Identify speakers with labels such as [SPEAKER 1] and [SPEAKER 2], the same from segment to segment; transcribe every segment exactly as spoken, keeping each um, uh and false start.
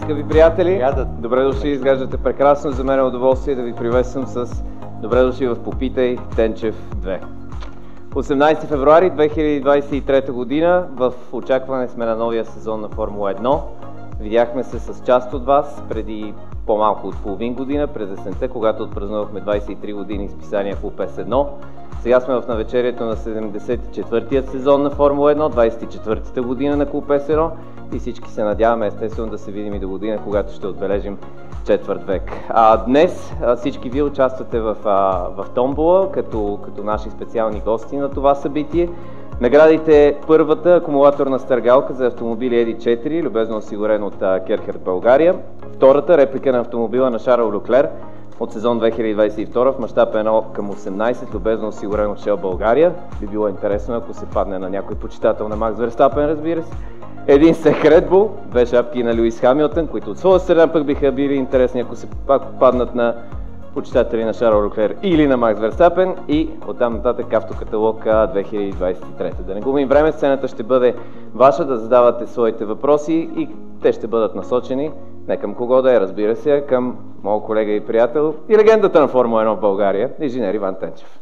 [SPEAKER 1] Скъпи приятели, добре дошли, изглеждате прекрасно. За мен е удоволствие да ви приветствам с добре дошли в Попитай Тенчев две. осемнадесети февруари две хиляди двадесет и трета година, в очакване сме на новия сезон на Формула едно. Видяхме се с част от вас преди по-малко от половин година, през есента, когато отпразнувахме двадесет и три години изписания Клуб Ес едно. Сега сме в навечерието на седемдесет и четвъртия сезон на Формула едно, двадесет и четвъртата година на Клуб Ес едно и всички се надяваме естествено да се видим и до година, когато ще отбележим четвърт век. А, днес а, всички вие участвате в, а, в томбола като, като наши специални гости на това събитие. Наградите: първата акумулаторна стъргалка за автомобили Еди четири, любезно осигурен от Керхерт България. Втората реплика на автомобила на Шарл Люклер от сезон две хиляди двадесет и втора в мащаб едно към осемнадесет, любезно осигурен от Шел България. Би било интересно, ако се падне на някой почитател на Макс Верстапен, разбира се. Един сек Ред Бул, две шапки на Луис Хамилтън, които от своя страна пък биха били интересни, ако се пак паднат на почитатели на Шарл Люклер или на Макс Верстапен, и оттам нататък автокаталог две хиляди двадесет и трета. Да не губим време, сцената ще бъде ваша да задавате своите въпроси и те ще бъдат насочени не към кого да е, разбира се, а към моят колега и приятел и легендата на Формула едно в България, инженер Иван Тенчев.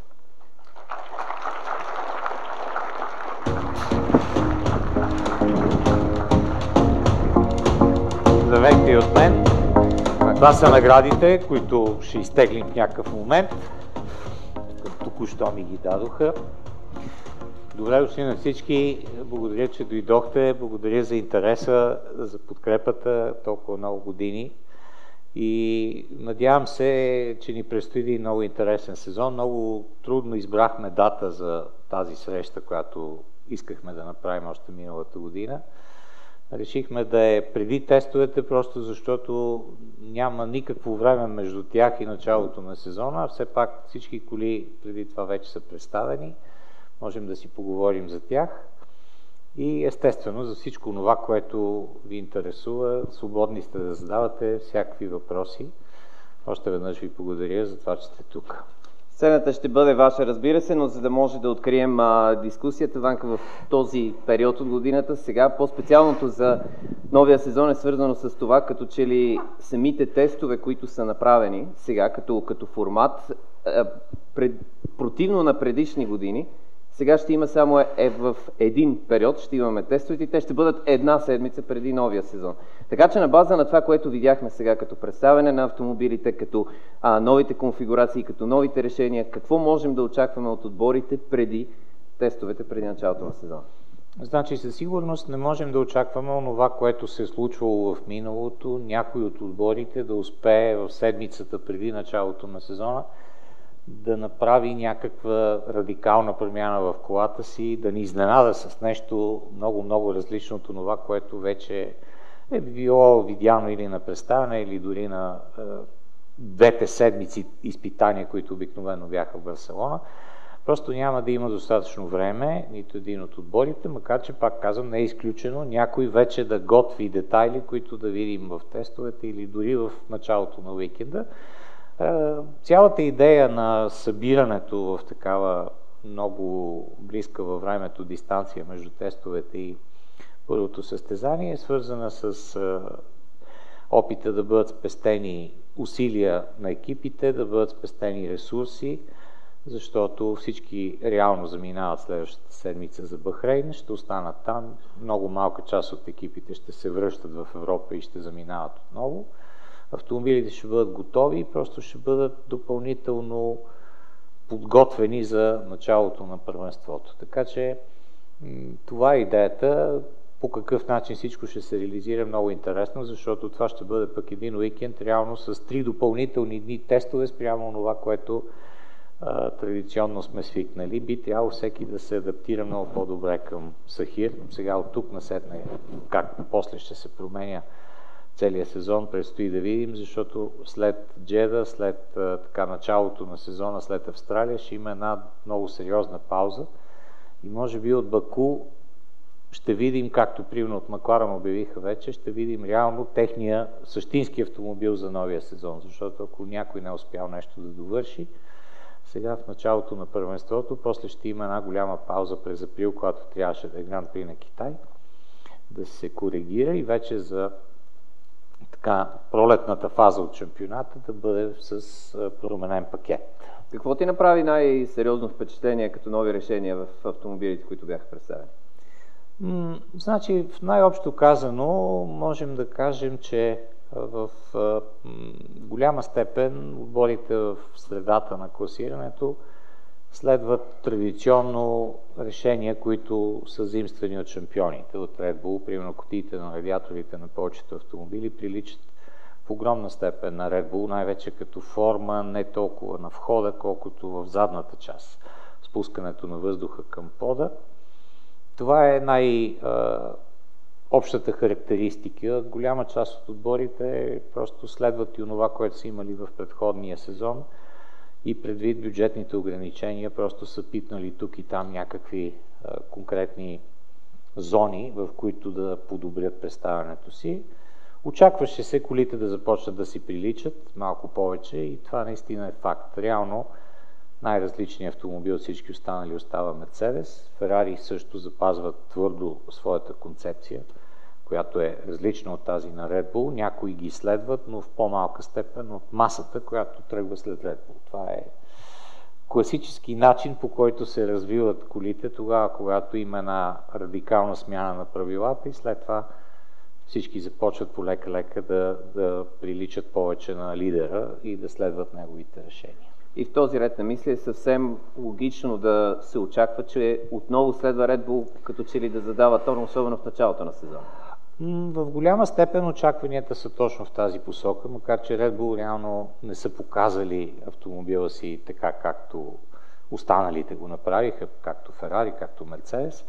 [SPEAKER 2] Здравейте и от мен. Това са наградите, които ще изтеглим в някакъв момент. Току-що ми ги дадоха. Добре дошли на всички. Благодаря, че дойдохте. Благодаря за интереса, за подкрепата толкова много години. И надявам се, че ни предстои много интересен сезон. Много трудно избрахме дата за тази среща, която искахме да направим още миналата година. Решихме да е преди тестовете, просто защото няма никакво време между тях и началото на сезона. Все пак всички коли преди това вече са представени. Можем да си поговорим за тях. И естествено за всичко това, което ви интересува, свободни сте да задавате всякакви въпроси. Още веднъж ви благодаря за това, че сте тук.
[SPEAKER 1] Сцената ще бъде ваша, разбира се, но за да може да открием а, дискусията, Ванка, в този период от годината, сега по-специалното за новия сезон е свързано с това, като че ли самите тестове, които са направени сега като, като формат, а, пред, противно на предишни години, сега ще има само е, е в един период, ще имаме тестовете и те ще бъдат една седмица преди новия сезон. Така че на база на това, което видяхме сега като представяне на автомобилите, като а, новите конфигурации, като новите решения, какво можем да очакваме от отборите преди тестовете, преди началото на сезона?
[SPEAKER 2] Значи със сигурност не можем да очакваме онова, което се е случвало в миналото, някой от отборите да успее в седмицата преди началото на сезона да направи някаква радикална промяна в колата си, да ни изненада с нещо много-много различно от това, което вече е било видяно или на представяне, или дори на е, двете седмици изпитания, които обикновено бяха в Барселона. Просто няма да има достатъчно време, нито един от отборите, макар че, пак казвам, не е изключено някой вече да готви детайли, които да видим в тестовете или дори в началото на уикенда. Цялата идея на събирането в такава много близка във времето дистанция между тестовете и първото състезание е свързана с опита да бъдат спестени усилия на екипите, да бъдат спестени ресурси, защото всички реално заминават следващата седмица за Бахрейн, ще останат там, много малка част от екипите ще се връщат в Европа и ще заминават отново. Автомобилите ще бъдат готови и просто ще бъдат допълнително подготвени за началото на първенството. Така че това е идеята. По какъв начин всичко ще се реализира, много интересно, защото това ще бъде пък един уикенд реално с три допълнителни дни тестове спрямо това, което а, традиционно сме свикнали. Би трябвало всеки да се адаптира много по-добре към Сахир. Сега от тук насетне как после ще се променя целият сезон, предстои да видим, защото след Джеда, след а, така началото на сезона, след Австралия, ще има една много сериозна пауза и може би от Баку ще видим, както примерно от Макларен обявиха вече, ще видим реално техния същински автомобил за новия сезон, защото ако някой не е успял нещо да довърши, сега в началото на първенството, после ще има една голяма пауза през април, когато трябваше да е Гран При на Китай, да се коригира и вече за така, пролетната фаза от шампионата да бъде с променен пакет.
[SPEAKER 1] Какво ти направи най-сериозно впечатление като нови решения в автомобилите, които бяха представени?
[SPEAKER 2] М, значи, в най-общо казано, можем да кажем, че в а, м, голяма степен отборите в средата на класирането следват традиционно решения, които са заимствани от шампионите, от Red Bull. Примерно кутиите на радиаторите на повечето автомобили приличат в огромна степен на Red Bull, най-вече като форма, не толкова на входа, колкото в задната част, спускането на въздуха към пода. Това е най-общата характеристика. Голяма част от отборите просто следват и онова, което са имали в предходния сезон и предвид бюджетните ограничения, просто са пипнали тук и там някакви а, конкретни зони, в които да подобрят представянето си. Очакваше се колите да започнат да си приличат малко повече и това наистина е факт. Реално най-различният автомобил от всички останали остава Мерцедес. Ферари също запазват твърдо своята концепция, която е различна от тази на Red Bull. Някои ги следват, но в по-малка степен от масата, която тръгва след Red Bull. Това е класически начин, по който се развиват колите тогава, когато има една радикална смяна на правилата и след това всички започват полека-лека да, да приличат повече на лидера и да следват неговите решения.
[SPEAKER 1] И в този ред на мисли е съвсем логично да се очаква, че отново следва Red Bull като че ли да задава тон, особено в началото на сезона.
[SPEAKER 2] В голяма степен очакванията са точно в тази посока, макар че Red Bull реално не са показали автомобила си така, както останалите го направиха, както Ферари, както Мерцедес.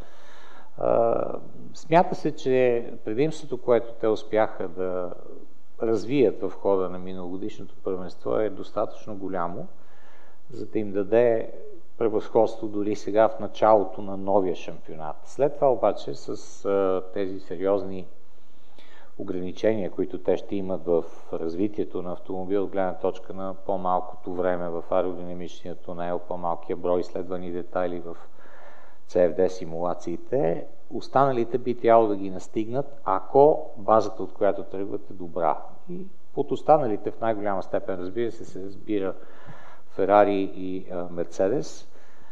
[SPEAKER 2] Смята се, че предимството, което те успяха да развият в хода на миналогодишното първенство е достатъчно голямо, за да им даде превъзходство дори сега в началото на новия шампионат. След това обаче с а, тези сериозни ограничения, които те ще имат в развитието на автомобил от гледна точка на по-малкото време в аеродинамичния тунел, по-малкия брой изследвани детайли в Си Еф Ди симулациите, останалите би трябвало да ги настигнат, ако базата, от която тръгват, е добра. И под останалите в най-голяма степен, разбира се, се разбира Ферари и Мерцедес,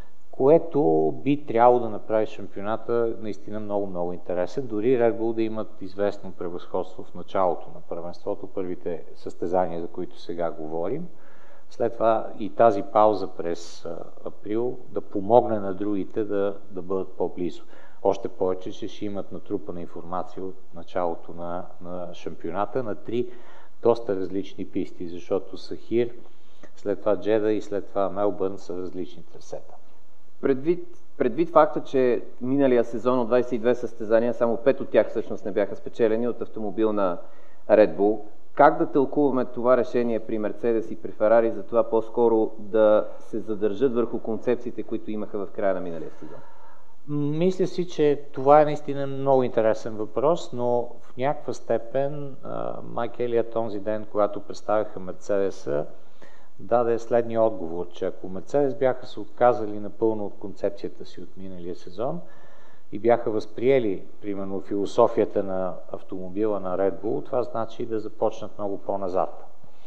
[SPEAKER 2] което би трябвало да направи шампионата наистина много-много интересен. Дори Red Bull да имат известно превъзходство в началото на първенството, първите състезания, за които сега говорим. След това и тази пауза през април да помогне на другите да, да бъдат по-близо. Още повече, че ще имат натрупана информация от началото на, на шампионата на три доста различни писти, защото Сахир, след това Джеда и след това Мелбърн са различни трасета.
[SPEAKER 1] Предвид, предвид факта, че миналия сезон от двадесет и две състезания, само пет от тях всъщност не бяха спечелени от автомобил на Red Bull, как да тълкуваме това решение при Мерцедес и при Ферари за това по-скоро да се задържат върху концепциите, които имаха в края на миналия сезон?
[SPEAKER 2] Мисля си, че това е наистина много интересен въпрос, но в някаква степен Майк Елият онзи ден, когато представяха Мерцедеса, даде следния отговор, че ако Мерцедес бяха се отказали напълно от концепцията си от миналия сезон и бяха възприели, примерно, философията на автомобила на Red Bull, това значи да започнат много по-назад.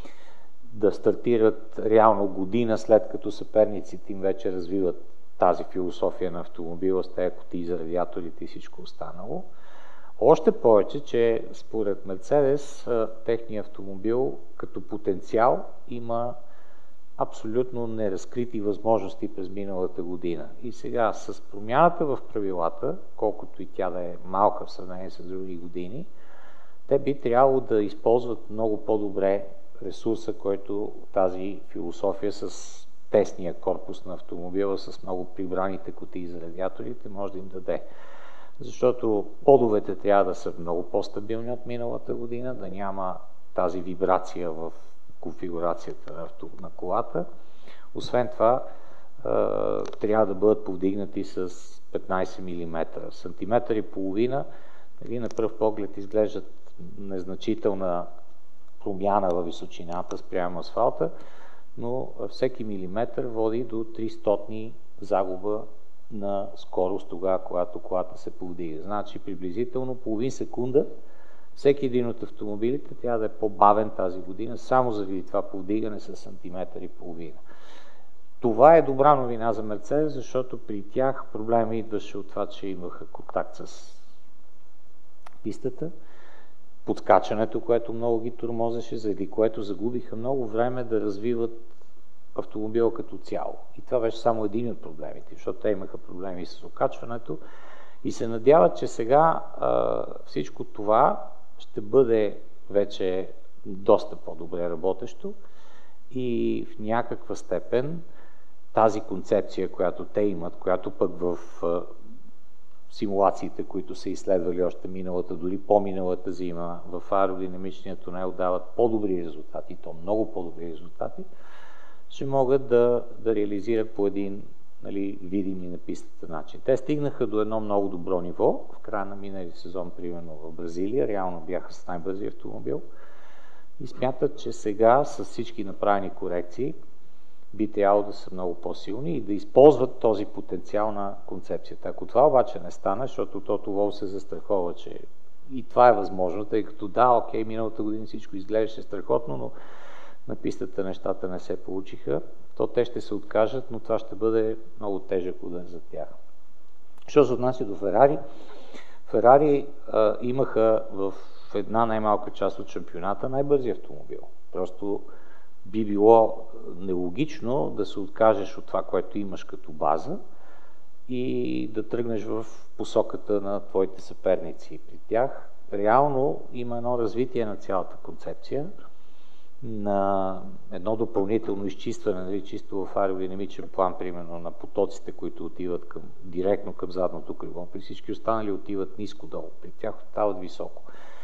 [SPEAKER 2] Да стартират реално година след като съперниците им вече развиват тази философия на автомобила с тези кутии за радиаторите и всичко останало. Още повече, че според Мерцедес техният автомобил като потенциал има абсолютно неразкрити възможности през миналата година. И сега с промяната в правилата, колкото и тя да е малка в сравнение с други години, те би трябвало да използват много по-добре ресурса, който тази философия с тесния корпус на автомобила, с много прибраните кутии за радиаторите може да им даде. Защото подовете трябва да са много по-стабилни от миналата година, да няма тази вибрация в конфигурацията на колата. Освен това, трябва да бъдат повдигнати с петнадесет милиметра. Сантиметър и половина, нали, на пръв поглед изглеждат незначителна промяна във височината спрямо асфалта, но всеки милиметър води до триста загуба на скорост тогава, когато колата се повдига. Значи приблизително половин секунда Всеки един от автомобилите трябва да е по-бавен тази година, само заради това повдигане с сантиметър и половина. Това е добра новина за Мерцедес, защото при тях проблема идваше от това, че имаха контакт с пистата, подскачането, което много ги тормозеше, заради което загубиха много време да развиват автомобила като цяло. И това беше само един от проблемите, защото те имаха проблеми с окачването и се надяват, че сега а, всичко това ще бъде вече доста по-добре работещо и в някаква степен тази концепция, която те имат, която пък в а, симулациите, които са изследвали още миналата, дори по-миналата зима, в аеродинамичния тунел дават по-добри резултати, то много по-добри резултати, ще могат да, да реализират по един, нали, видим и на пистата начин. Те стигнаха до едно много добро ниво в края на минали сезон, примерно в Бразилия, реално бяха с най-бързи автомобил и смятат, че сега с всички направени корекции би трябвало да са много по-силни и да използват този потенциал на концепцията. Ако това обаче не стане, защото Тото Волф се застрахова, че и това е възможно, тъй като да, окей, миналата година всичко изглеждаше страхотно, но на пистата нещата не се получиха, то те ще се откажат, но това ще бъде много тежък удар за тях. Що се отнася до Ферари? Ферари а, имаха в една най-малка част от шампионата най-бързи автомобил. Просто би било нелогично да се откажеш от това, което имаш като база и да тръгнеш в посоката на твоите съперници. При тях реално има едно развитие на цялата концепция, на едно допълнително изчистване, нали, чисто в аеродинамичен план, примерно на потоците, които отиват към, директно към задното крило. При всички останали отиват ниско долу, при тях остават високо.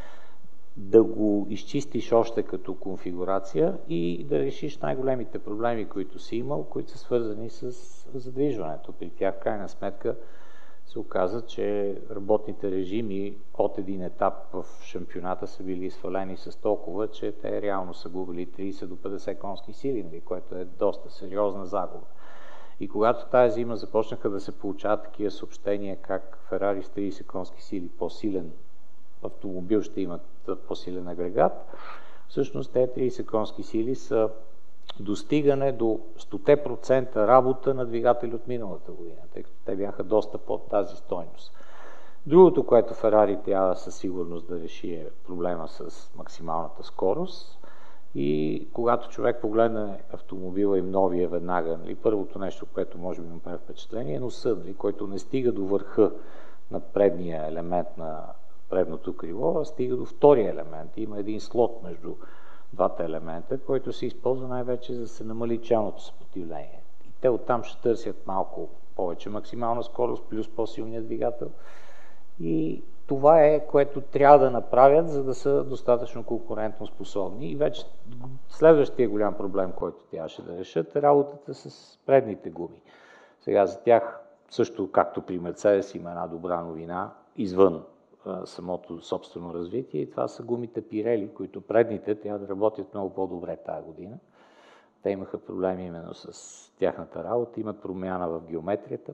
[SPEAKER 2] Да го изчистиш още като конфигурация и да решиш най-големите проблеми, които си имал, които са свързани с задвижването. При тях, в крайна сметка, се оказа, че работните режими от един етап в шампионата са били свалени с толкова, че те реално са губили трийсет до петдесет конски сили, което е доста сериозна загуба. И когато тази зима започнаха да се получават такива съобщения, как Ферари с трийсет конски сили по-силен автомобил ще имат по-силен агрегат, всъщност тези трийсет конски сили са достигане до сто процента работа на двигатели от миналата година, тъй като те бяха доста под тази стойност. Другото, което Ферари трябва със сигурност да реши, е проблема с максималната скорост. И когато човек погледне автомобила им новия веднага, нали, първото нещо, което може би му прави впечатление, е носа, нали, който не стига до върха на предния елемент на предното крило, а стига до втория елемент. Има един слот между двата елемента, който се използва най-вече за да се намали челното съпротивление. И те оттам ще търсят малко повече максимална скорост, плюс по-силният двигател. И това е, което трябва да направят, за да са достатъчно конкурентно способни. И вече следващия голям проблем, който трябваше да решат, е работата с предните гуми. Сега за тях, също както при Мерцедес, има една добра новина извън самото собствено развитие и това са гумите Pirelli, които предните трябва да работят много по-добре тази година. Те имаха проблеми именно с тяхната работа, имат промяна в геометрията.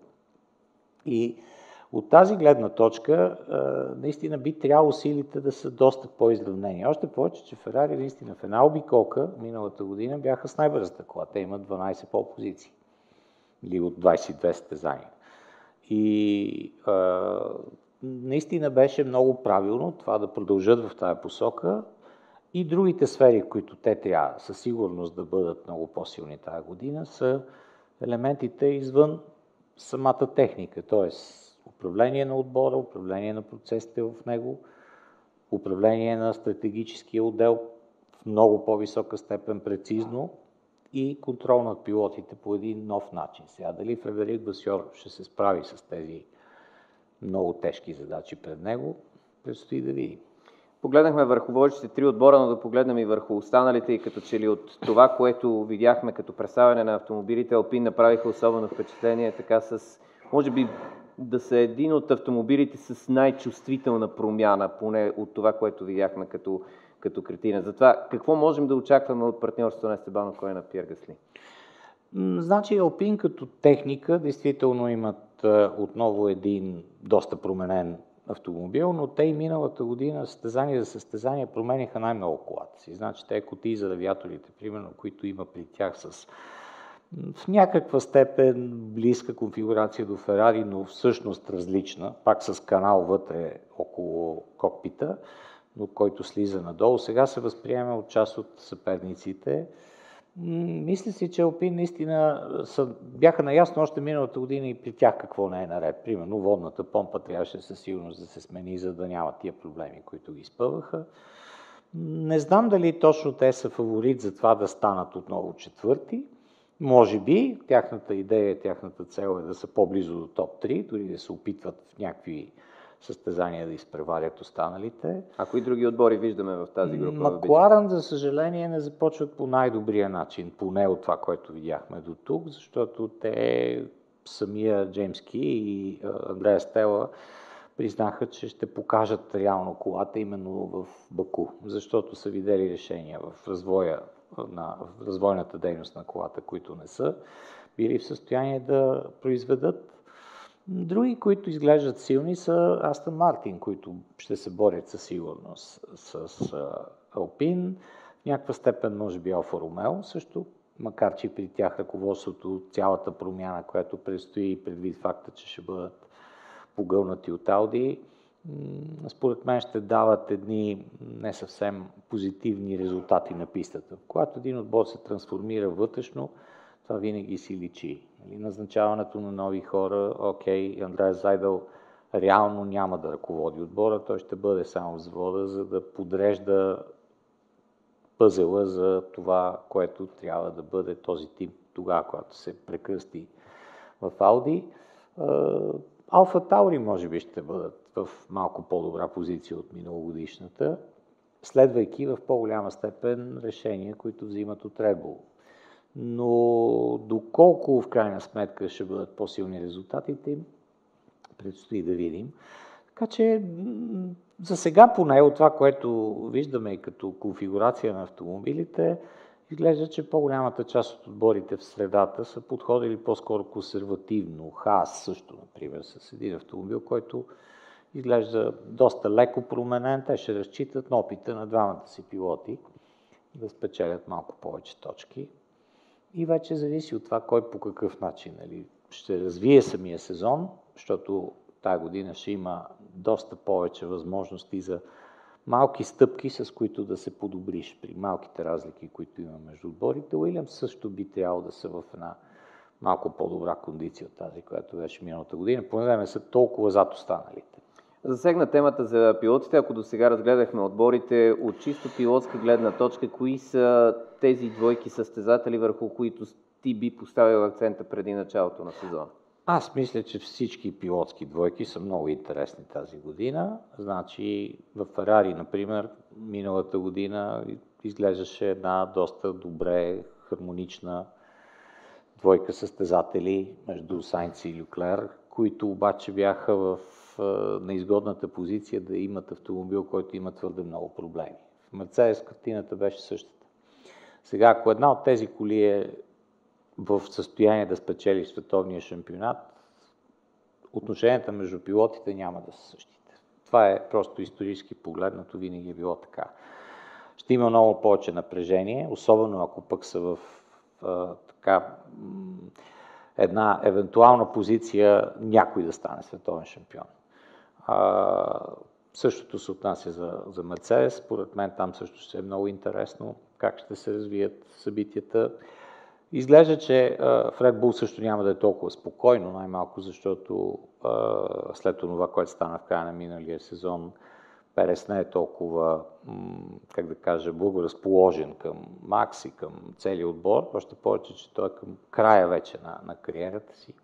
[SPEAKER 2] И от тази гледна точка наистина би трябвало силите да са доста по-изравнени. Още повече, че Ферари наистина в една обиколка миналата година бяха с най-бързата кола. Те имат дванайсет пол позиции или от двайсет и две състезания. И а, наистина беше много правилно това да продължат в тази посока и другите сфери, в които те трябва със сигурност да бъдат много по-силни тази година, са елементите извън самата техника, т.е. управление на отбора, управление на процесите в него, управление на стратегическия отдел в много по-висока степен прецизно и контрол над пилотите по един нов начин. Сега дали Фредерик Васьор ще се справи с тези много тежки задачи пред него, предстои да видим.
[SPEAKER 1] Погледнахме върху водещите три отбора, но да погледнем и върху останалите и като че ли от това, което видяхме като представяне на автомобилите, Алпин направиха особено впечатление, така с, може би, да са един от автомобилите с най-чувствителна промяна, поне от това, което видяхме като, като картина. Затова какво можем да очакваме от партньорството на Естебан Окон на Пиер Гасли?
[SPEAKER 2] Значи Алпин като техника действително имат отново един доста променен автомобил, но те и миналата година състезание за състезание променяха най-много колата си. Значи те кутии за радиаторите, примерно, които има при тях с в някаква степен близка конфигурация до Ферари, но всъщност различна, пак с канал вътре около кокпита, но който слиза надолу. Сега се възприема от част от съперниците. Мисля си, че Алпин наистина са, бяха наясно още миналата година и при тях какво не е наред. Примерно водната помпа трябваше със сигурност да се смени, за да няма тия проблеми, които ги изпъваха. Не знам дали точно те са фаворит за това да станат отново четвърти. Може би, тяхната идея, тяхната цел е да са по-близо до топ три, дори да се опитват в някакви състезания да изпреварят останалите.
[SPEAKER 1] А кои други отбори виждаме в тази група?
[SPEAKER 2] Макларен, за съжаление, не започват по най-добрия начин, поне от това, което видяхме до тук, защото те, самия Джеймс Ки и Андреа Стела, признаха, че ще покажат реално колата именно в Баку, защото са видели решения в развоя на в развойната дейност на колата, които не са били в състояние да произведат. Други, които изглеждат силни, са Астън Мартин, които ще се борят със сигурност с, с Алпин. В някаква степен, може би, Алфа Ромео също, макар че при тях ръководството, цялата промяна, която предстои предвид факта, че ще бъдат погълнати от Ауди, според мен ще дават едни не съвсем позитивни резултати на пистата. Когато един отбор се трансформира вътрешно, това винаги си личи. Назначаването на нови хора, окей, Андреа Зайдъл реално няма да ръководи отбора, той ще бъде само в завода, за да подрежда пъзела за това, което трябва да бъде този тип тогава, когато се прекръсти в Ауди. Алфа Таури може би ще бъдат в малко по-добра позиция от миналогодишната, следвайки в по-голяма степен решения, които взимат от Red Bull. Но доколко в крайна сметка ще бъдат по-силни резултатите им, предстои да видим. Така че за сега поне от това, което виждаме като конфигурация на автомобилите, изглежда, че по-голямата част от отборите в средата са подходили по-скоро консервативно. Хаас също, например, с един автомобил, който изглежда доста леко променен. Те ще разчитат на опита на двамата си пилоти да спечелят малко повече точки. И вече зависи от това кой по какъв начин, нали, ще развие самия сезон, защото тая година ще има доста повече възможности за малки стъпки, с които да се подобриш при малките разлики, които има между отборите. Уилямс също би трябвало да са в една малко по-добра кондиция от тази, която беше миналата година, поне да не са толкова зад останалите.
[SPEAKER 1] Засегна темата за пилотите. Ако до сега разгледахме отборите от чисто пилотска гледна точка, кои са тези двойки състезатели, върху които ти би поставил акцента преди началото на сезона?
[SPEAKER 2] Аз мисля, че всички пилотски двойки са много интересни тази година. Значи в Ферари, например, миналата година изглеждаше една доста добре хармонична двойка състезатели между Сайнц и Люклер, които обаче бяха в неизгодната позиция да имат автомобил, който има твърде много проблеми. В Мерцедес картината беше същата. Сега, ако една от тези коли е в състояние да спечели световния шампионат, отношенията между пилотите няма да са същите. Това е просто исторически погледнато, винаги е било така. Ще има много повече напрежение, особено ако пък са в а, така една евентуална позиция някой да стане световен шампион. А, същото се отнася за, за Мерцедес. Според мен там също ще е много интересно как ще се развият събитията. Изглежда, че а, в Red Bull също няма да е толкова спокойно, най-малко защото а, след това, което стана в края на миналия сезон, Перес не е толкова, м, как да кажа, благоразположен към Макс и към целия отбор, още повече, че той е към края вече на, на кариерата си.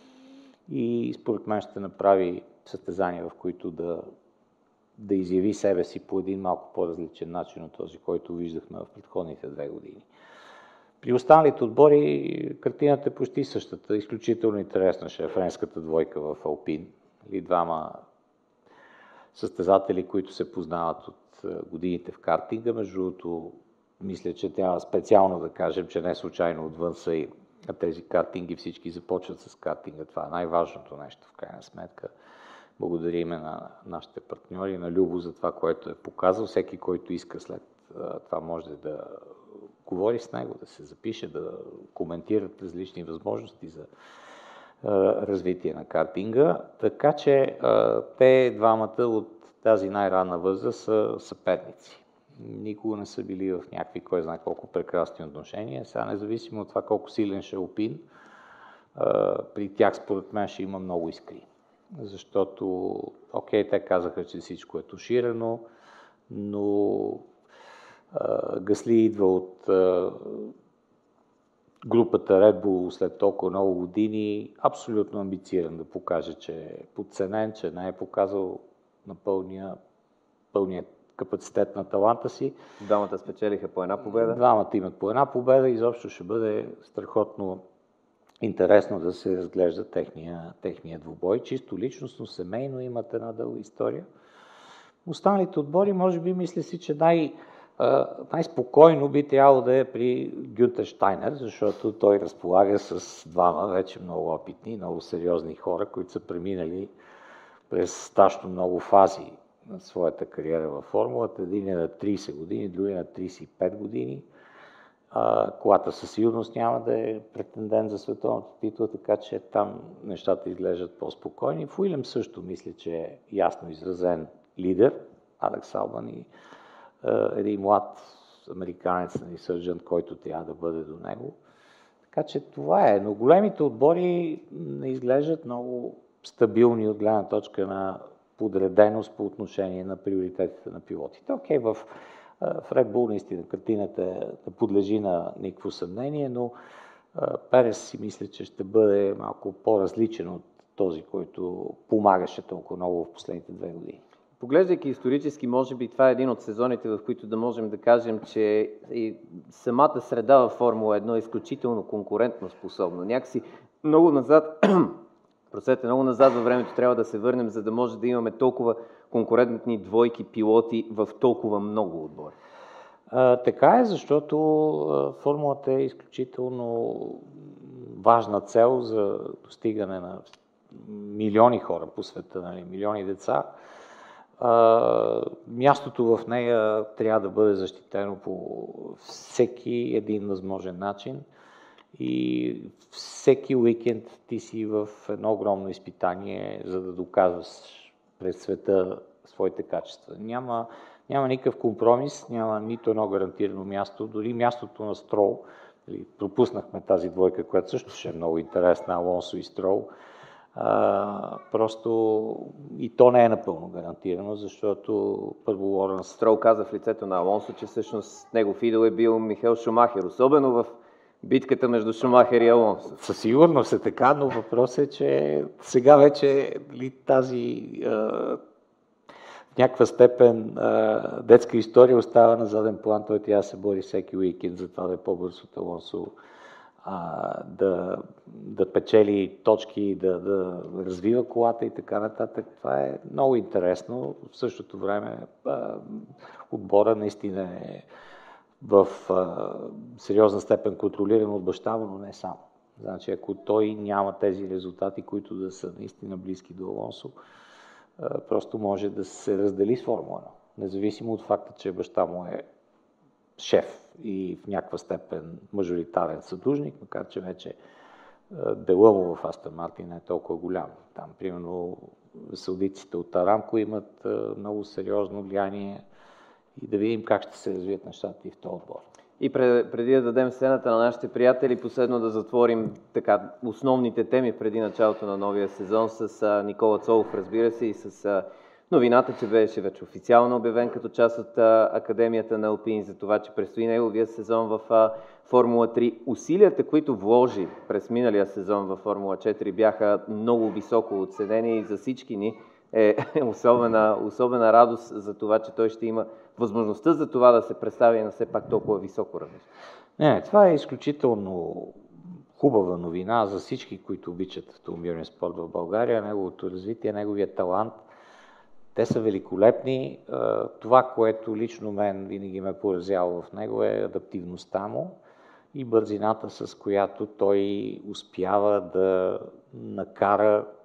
[SPEAKER 2] И според мен ще направи състезания, в които да, да изяви себе си по един малко по-различен начин от този, който виждахме в предходните две години. При останалите отбори картината е почти същата. Изключително интересна ще е френската двойка в Алпин. Или двама състезатели, които се познават от годините в картинга. Между другото, мисля, че трябва специално да кажем, че не случайно отвън са и тези картинги, всички започват с картинга. Това е най-важното нещо в крайна сметка. благодарим на нашите партньори, на Любо за това, което е показал. Всеки, който иска след това, може да говори с него, да се запише, да коментират различни възможности за развитие на картинга. Така че те двамата от тази най-ранна възраст са съперници. Никога не са били в някакви, кой знае колко прекрасни отношения. Сега, независимо от това колко силен ще е Alpine, при тях според мен ще има много искри. Защото, окей, те казаха, че всичко е туширано, но а, Гасли идва от а, групата Red Bull след толкова много години, абсолютно амбициран да покаже, че е подценен, че не е показал на пълния, пълния капацитет на таланта си.
[SPEAKER 1] Двамата спечелиха по една победа.
[SPEAKER 2] Двамата имат по една победа и изобщо ще бъде страхотно интересно да се разглежда техния, техния двубой. Чисто личностно, семейно имат една дълга история. Останалите отбори, може би, мисля си, че най- най-спокойно би трябвало да е при Гюнтер Штайнер, защото той разполага с двама вече много опитни, много сериозни хора, които са преминали през страшно много фази на своята кариера във формулата. Един е на трийсет години, другия на трийсет и пет години. А, колата със сигурност няма да е претендент за световната титла, така че там нещата изглеждат по-спокойни. В Уилям също мисля, че е ясно изразен лидер, Алекс Албан, и а, един млад американец, нали, сърджант, който трябва да бъде до него. Така че това е. Но големите отбори не изглеждат много стабилни от гледна точка на подреденост по отношение на приоритетите на пилотите. Окей, в В Red Bull наистина картината подлежи на никакво съмнение, но Перес си мисля, че ще бъде малко по-различен от този, който помагаше толкова много в последните две години.
[SPEAKER 1] Поглеждайки исторически, може би това е един от сезоните, в които да можем да кажем, че и самата среда във Формула едно е изключително конкурентно способна. Някакси много назад, просете, много назад във времето трябва да се върнем, за да може да имаме толкова конкурентни двойки пилоти в толкова много отбори.
[SPEAKER 2] А, така е, защото а, формулата е изключително важна цел за достигане на милиони хора по света, нали, милиони деца. А, мястото в нея трябва да бъде защитено по всеки един възможен начин и всеки уикенд ти си в едно огромно изпитание, за да доказваш пред света своите качества. Няма, няма никакъв компромис, няма нито едно гарантирано място, дори мястото на Строл. Пропуснахме тази двойка, която също ще е много интересна, Алонсо и Строл. А, просто и то не е напълно гарантирано, защото първо Лоренс...
[SPEAKER 1] Строл каза в лицето на Алонсо, че всъщност негов идол е бил Михаел Шумахер, особено в битката между Шумахер и Алонсо.
[SPEAKER 2] Със сигурност е така, но въпросът е, че сега вече ли тази а, в някаква степен а, детска история остава на заден план. Той трябва да се бори всеки уикенд за това да е по-бърз от Алонсо, а, да, да печели точки, да, да развива колата и така нататък. Това е много интересно. В същото време а, отбора наистина е в а, сериозна степен контролиран от баща му, но не само. Значи, ако той няма тези резултати, които да са наистина близки до Алонсо, а, просто може да се раздели с Формула едно. Независимо от факта, че баща му е шеф и в някаква степен мажоритарен съдружник, макар че вече а, дела му в Астон Мартин е толкова голям. Там, примерно, саудитците от Арамко имат а, много сериозно влияние и да видим как ще се развият нещата и в този отбор.
[SPEAKER 1] И пред, преди да дадем сцената на нашите приятели, последно да затворим така основните теми преди началото на новия сезон с а, Никола Цолов, разбира се, и с а, новината, че беше вече официално обявен като част от а, Академията на Alpine за това, че предстои неговия сезон в а, Формула три. Усилията, които вложи през миналия сезон във Формула четири, бяха много високо оценени и за всички ни е особена, особена радост за това, че той ще има възможността за това да се представи на все пак толкова високо равнище.
[SPEAKER 2] Не, това е изключително хубава новина за всички, които обичат автомобилния спорт в България, неговото развитие, неговия талант. Те са великолепни. Това, което лично мен винаги ме поразява в него, е адаптивността му и бързината, с която той успява да накара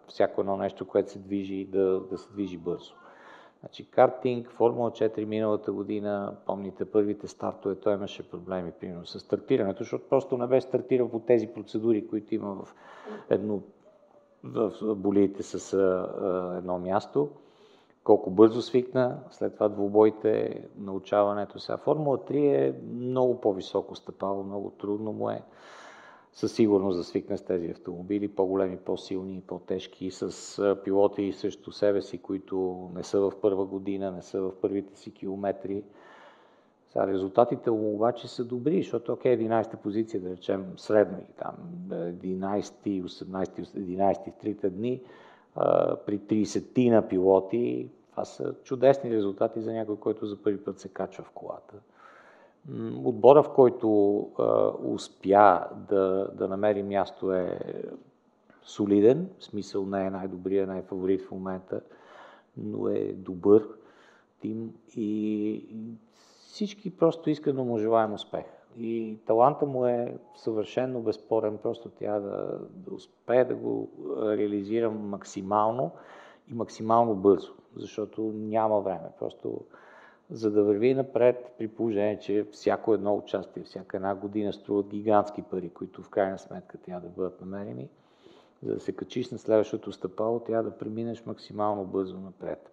[SPEAKER 2] всяко едно нещо, което се движи, да, да се движи бързо. Значи картинг, Формула четири миналата година, помните първите стартове, той имаше проблеми, примерно, с стартирането, защото просто не бе стартирал по тези процедури, които има в едно в болидите с а, едно място. Колко бързо свикна, след това двубоите, научаването. Сега Формула три е много по-високо стъпало, много трудно му е. Със сигурност да свикне с тези автомобили, по-големи, по-силни, по-тежки, с пилоти срещу себе си, които не са в първа година, не са в първите си километри. Сега резултатите обаче са добри, защото окей, единайсета позиция, да речем средно, там единайсети, осемнайсети, единайсети в трите дни, при трийсетина на пилоти, това са чудесни резултати за някой, който за първи път се качва в колата. Отбора, в който а, успя да, да намери място, е солиден, в смисъл не е най-добрия, най-фаворит в момента, но е добър тим и всички просто искрено му желаем успех. И таланта му е съвършено безспорен, просто тя да, да успее да го реализира максимално и максимално бързо, защото няма време. Просто за да върви напред, при положение, че всяко едно участие, всяка една година струват гигантски пари, които в крайна сметка трябва да бъдат намерени, за да се качиш на следващото стъпало, трябва да преминеш максимално бързо напред.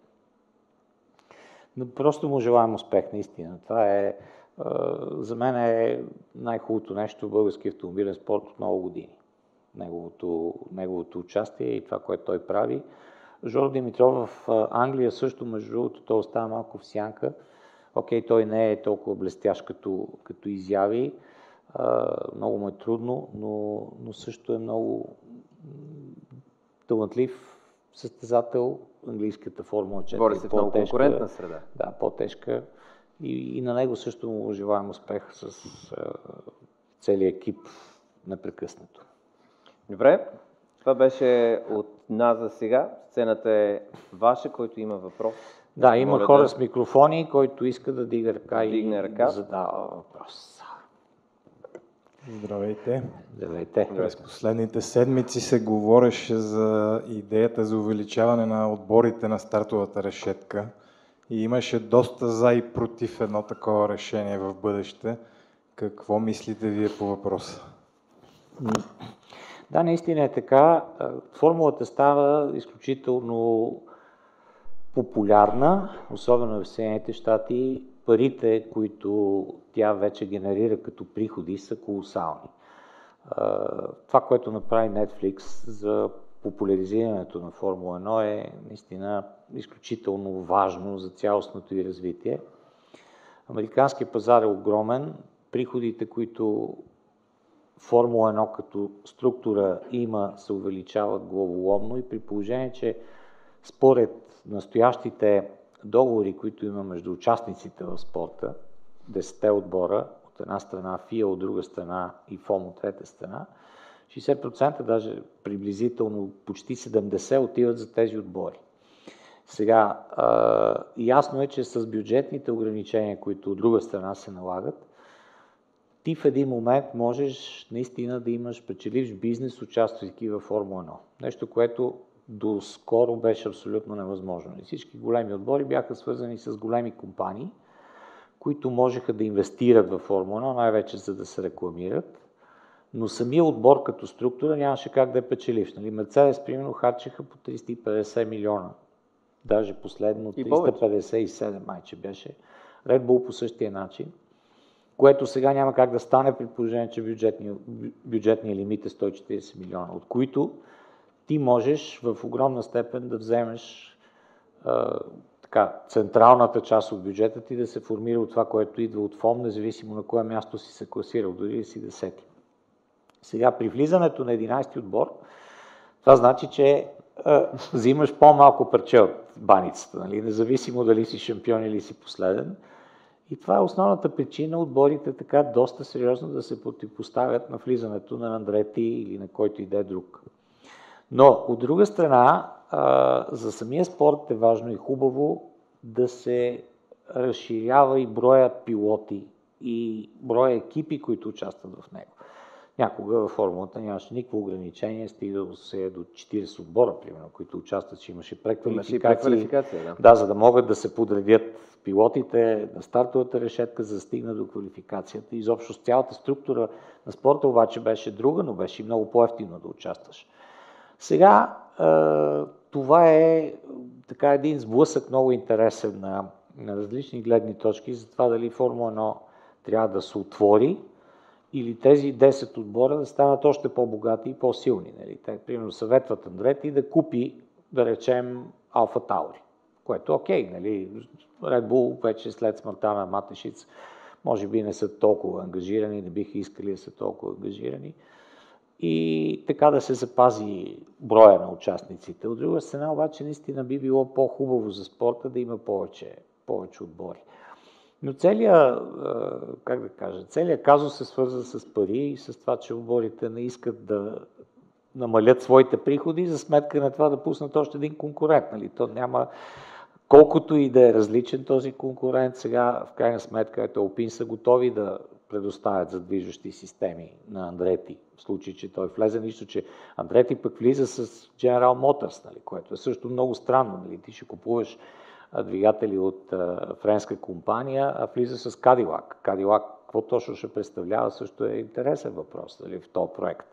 [SPEAKER 2] Но просто му желаем успех, наистина. Това е, за мен е най-хубавото нещо в българския автомобилен спорт от много години. Неговото, неговото участие и това, което той прави. Жоро Димитров в Англия също, между другото, той остава малко в сянка. Окей, той не е толкова блестящ като, като изяви. А, много му е трудно, но, но също е много талантлив състезател. Английската Формула четири
[SPEAKER 1] Бори се в много конкурентна среда.
[SPEAKER 2] Да, по-тежка. И, и на него също му желаем успех с а, целият екип непрекъснато.
[SPEAKER 1] Добре. Това беше от нас за сега. Сцената е ваша, който има въпрос.
[SPEAKER 2] Да, има Моля хора да... с микрофони, който иска да дига ръка
[SPEAKER 1] Дигне
[SPEAKER 2] и
[SPEAKER 1] ръка.
[SPEAKER 2] да задава въпрос.
[SPEAKER 3] Здравейте.
[SPEAKER 2] Здравейте.
[SPEAKER 3] През последните седмици се говореше за идеята за увеличаване на отборите на стартовата решетка и имаше доста за и против едно такова решение в бъдеще. Какво мислите вие по въпроса?
[SPEAKER 2] Да, наистина е така. Формулата става изключително популярна, особено в Съединените щати. Парите, които тя вече генерира като приходи, са колосални. Това, което направи Netflix за популяризирането на Формула едно е наистина изключително важно за цялостното й развитие. Американският пазар е огромен. Приходите, които Формула едно като структура има, се увеличават главоломно и при положение, че според настоящите договори, които има между участниците в спорта, десетте отбора, от една страна ФИА, от друга страна и ФОМ от трета страна, шейсет процента, даже приблизително почти седемдесет процента отиват за тези отбори. Сега, а, ясно е, че с бюджетните ограничения, които от друга страна се налагат, ти в един момент можеш наистина да имаш печеливш бизнес, участвайки във Формула едно. Нещо, което доскоро беше абсолютно невъзможно. И всички големи отбори бяха свързани с големи компании, които можеха да инвестират във Формула едно, най-вече за да се рекламират, но самия отбор като структура нямаше как да е печеливш. Нали? Мерцедес, примерно, харчеха по триста и петдесет милиона. Даже последно триста петдесет и седем майче беше. Red Bull по същия начин, което сега няма как да стане при положение, че бюджетния, бюджетния лимит е сто и четирийсет милиона, от които ти можеш в огромна степен да вземеш а, така, централната част от бюджета ти да се формира от това, което идва от ФОМ, независимо на кое място си се класирал, дори да си десети. Сега при влизането на единайсети отбор, това значи, че а, взимаш по-малко парче от баницата, нали? Независимо дали си шампион или си последен. И това е основната причина отборите така доста сериозно да се противопоставят на влизането на Андрети или на който и да е друг. Но от друга страна, а, за самия спорт е важно и хубаво да се разширява и броя пилоти и броя екипи, които участват в него. Някога във формулата нямаше никакво ограничение, стигало се до четирийсет отбора, примерно, които участват, че имаше преквалификации.
[SPEAKER 1] преквалификация, да.
[SPEAKER 2] Да, за да могат да се подредят пилотите на стартовата решетка, за да стигнат до квалификацията. Изобщо с цялата структура на спорта обаче беше друга, но беше и много по-евтино да участваш. Сега това е така един сблъсък много интересен на, на различни гледни точки за това дали Формула едно трябва да се отвори или тези десет отбора да станат още по-богати и по-силни. Нали? Те, примерно, съветват Андрети да купи, да речем, Алфа Таури, което е окей. Нали? Red Bull вече след смъртта на Матешиц може би не са толкова ангажирани, не биха искали да са толкова ангажирани. И така да се запази броя на участниците. От друга страна обаче наистина би било по-хубаво за спорта да има повече, повече отбори. Но целият, как да кажа, целият казус се свърза с пари и с това, че отборите не искат да намалят своите приходи за сметка на това да пуснат още един конкурент. Нали? То няма, колкото и да е различен този конкурент, сега в крайна сметка ето Алпин са готови да предоставят за движещи системи на Андрети, в случай, че той влезе, нищо, че Андрети пък влиза с General Motors, нали, което е също много странно. Нали. Ти ще купуваш двигатели от а, френска компания, а влиза с Cadillac. Cadillac, какво точно ще представлява, също е интересен въпрос нали, в този проект.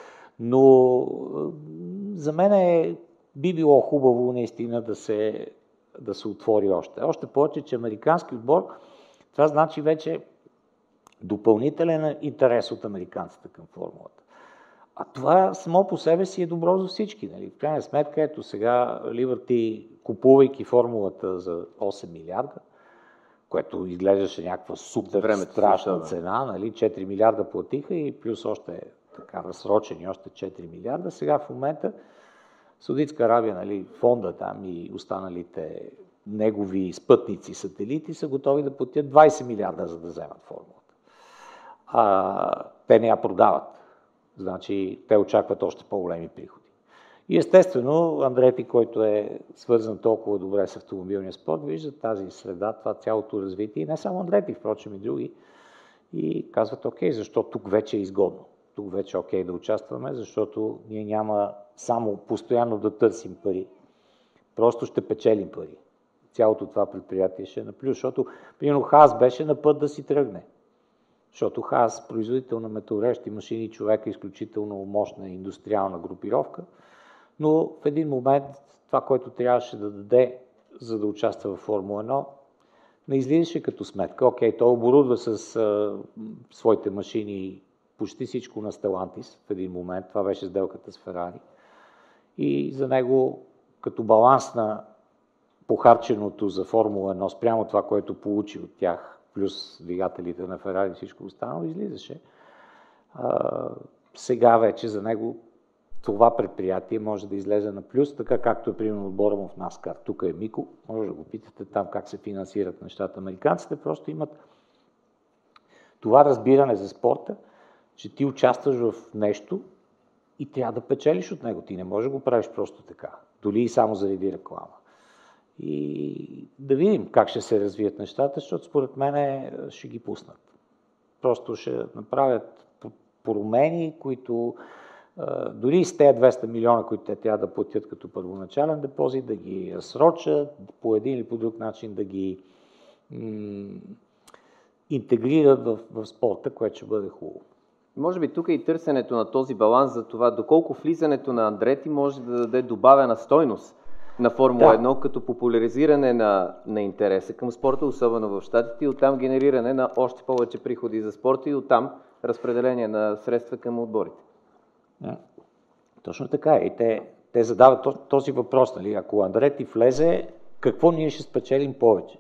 [SPEAKER 2] Но за мен е, би било хубаво наистина да се, да се отвори още. Още повече, че американски отбор, това значи вече допълнителен интерес от американците към формулата. А това само по себе си е добро за всички. Нали? В крайна сметка, ето сега Liberty, купувайки формулата за осем милиарда, което изглеждаше някаква супер Времето страшна да. цена, нали? четири милиарда платиха и плюс още така разсрочени още четири милиарда. Сега в момента Саудитска Арабия, нали, фонда там и останалите негови спътници, сателити са готови да платят двайсет милиарда, за да вземат формулата. А, те не я продават. Значи, те очакват още по-големи приходи. И естествено, Андрети, който е свързан толкова добре с автомобилния спорт, вижда тази среда, това цялото развитие. И не само Андрети, впрочем и други. И казват, окей, защо тук вече е изгодно. Тук вече е окей да участваме, защото ние няма само постоянно да търсим пари. Просто ще печелим пари. Цялото това предприятие ще е на плюс, защото, примерно, Хаас беше на път да си тръгне. Защото Хаас, производител на металорежещи машини, човек е изключително мощна индустриална групировка, но в един момент това, което трябваше да даде, за да участва в Формула едно, не излизаше като сметка. Окей, той оборудва с а, своите машини почти всичко на Stellantis в един момент. Това беше сделката с Ферари. И за него, като баланс на похарченото за Формула едно спрямо това, което получи от тях, плюс двигателите на Ферари и всичко останало, излизаше. А, сега вече за него това предприятие може да излезе на плюс, така както е примерно отбора му в Наскар. Тук е Мико, може да го питате там как се финансират нещата. Американците просто имат това разбиране за спорта, че ти участваш в нещо и трябва да печелиш от него. Ти не можеш да го правиш просто така, дори и само заради реклама. И да видим как ще се развият нещата, защото според мен ще ги пуснат. Просто ще направят промени, които дори с тези двеста милиона, които те трябва да платят като първоначален депозит, да ги разсрочат, по един или по друг начин да ги м- интегрират в, в спорта, което ще бъде хубаво.
[SPEAKER 1] Може би тук е и търсенето на този баланс за това, доколко влизането на Андрети може да даде добавена стойност на Формула едно, да. Като популяризиране на, на интереса към спорта, особено в Щатите, и оттам генериране на още повече приходи за спорта и оттам разпределение на средства към отборите.
[SPEAKER 2] Да. Точно така. И те, те задават този въпрос. Нали? Ако Андрети влезе, какво ние ще спечелим повече?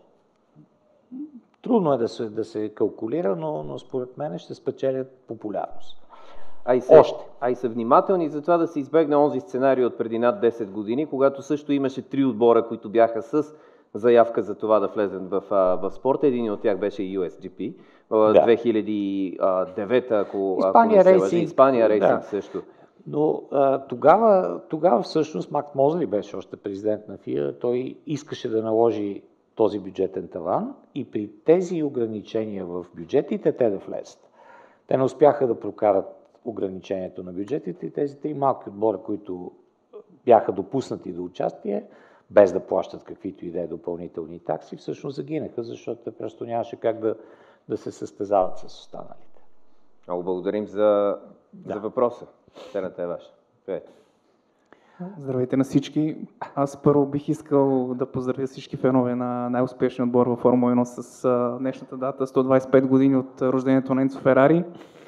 [SPEAKER 2] Трудно е да се, да се калкулира, но, но според мен ще спечелят популярност.
[SPEAKER 1] А и, се, Още. а и са внимателни за това да се избегне онзи сценарий от преди над десет години, когато също имаше три отбора, които бяха с заявка за това да влезат в, в спорта. Един от тях беше Ю Ес Джи Пи. Да. две хиляди и девета, ако,
[SPEAKER 2] Испания
[SPEAKER 1] ако не се
[SPEAKER 2] лъжа.
[SPEAKER 1] Испания Рейсинг
[SPEAKER 2] да.
[SPEAKER 1] също.
[SPEAKER 2] Но а, тогава, тогава всъщност Макс Мозли беше още президент на ФИА. Той искаше да наложи този бюджетен таван и при тези ограничения в бюджетите те да влезат. Те не успяха да прокарат ограничението на бюджетите и тези три малки отбора, които бяха допуснати до участие, без да плащат каквито и да е допълнителни такси, всъщност загинаха, защото те просто нямаше как да, да се състезават с останалите.
[SPEAKER 1] Много благодарим за,
[SPEAKER 2] да.
[SPEAKER 1] за въпроса. Сцената е ваша. Пейте.
[SPEAKER 4] Здравейте на всички. Аз първо бих искал да поздравя всички фенове на най-успешния отбор във Формула едно с а, днешната дата, сто двадесет и пет години от рождението на Енцо Ферари.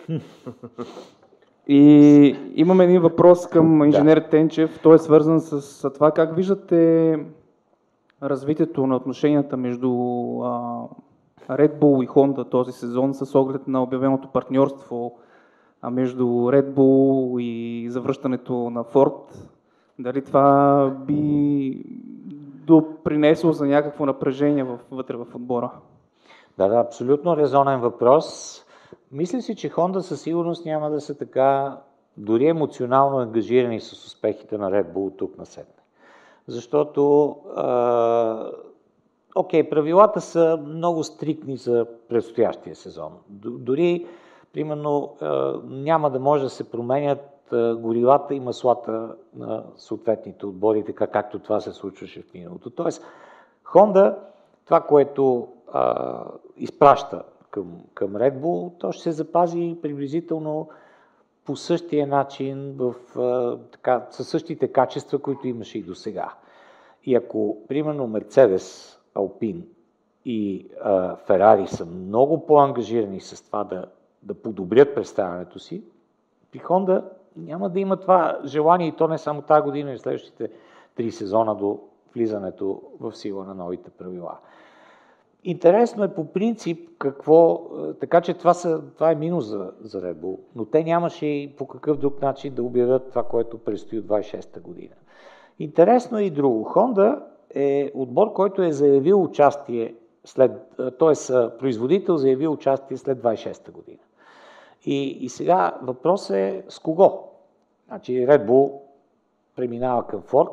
[SPEAKER 4] И имам един въпрос към инженер да. Тенчев. Той е свързан с това как виждате развитието на отношенията между а, Red Bull и Honda този сезон с оглед на обявеното партньорство между Red Bull и завръщането на Ford. Дали това би допринесло за някакво напрежение вътре в отбора?
[SPEAKER 2] Да, да, абсолютно резонен въпрос. Мисля си, че Honda със сигурност няма да са така дори емоционално ангажирани с успехите на Red Bull тук насетне. Защото а, окей, правилата са много стриктни за предстоящия сезон. Дори, примерно, а, няма да може да се променят горивата и маслата на съответните отбори, така както това се случваше в миналото. Тоест, Honda, това, което а, изпраща към, към Red Bull, то ще се запази приблизително по същия начин, в, а, така, със същите качества, които имаше и до сега. И ако, примерно, Mercedes, Alpine и а, Ferrari са много по-ангажирани с това да, да подобрят представянето си, при Honda няма да има това желание, и то не само тази година, и следващите три сезона до влизането в сила на новите правила. Интересно е по принцип какво, така че това, са, това е минус за, за Red Bull, но те нямаше и по какъв друг начин да обявят това, което предстои от двадесет и шеста година. Интересно е и друго. Honda е отбор, който е заявил участие след, т.е. производител заявил участие след двадесет и шеста година. И, и сега въпрос е с кого? Значи Red Bull преминава към Ford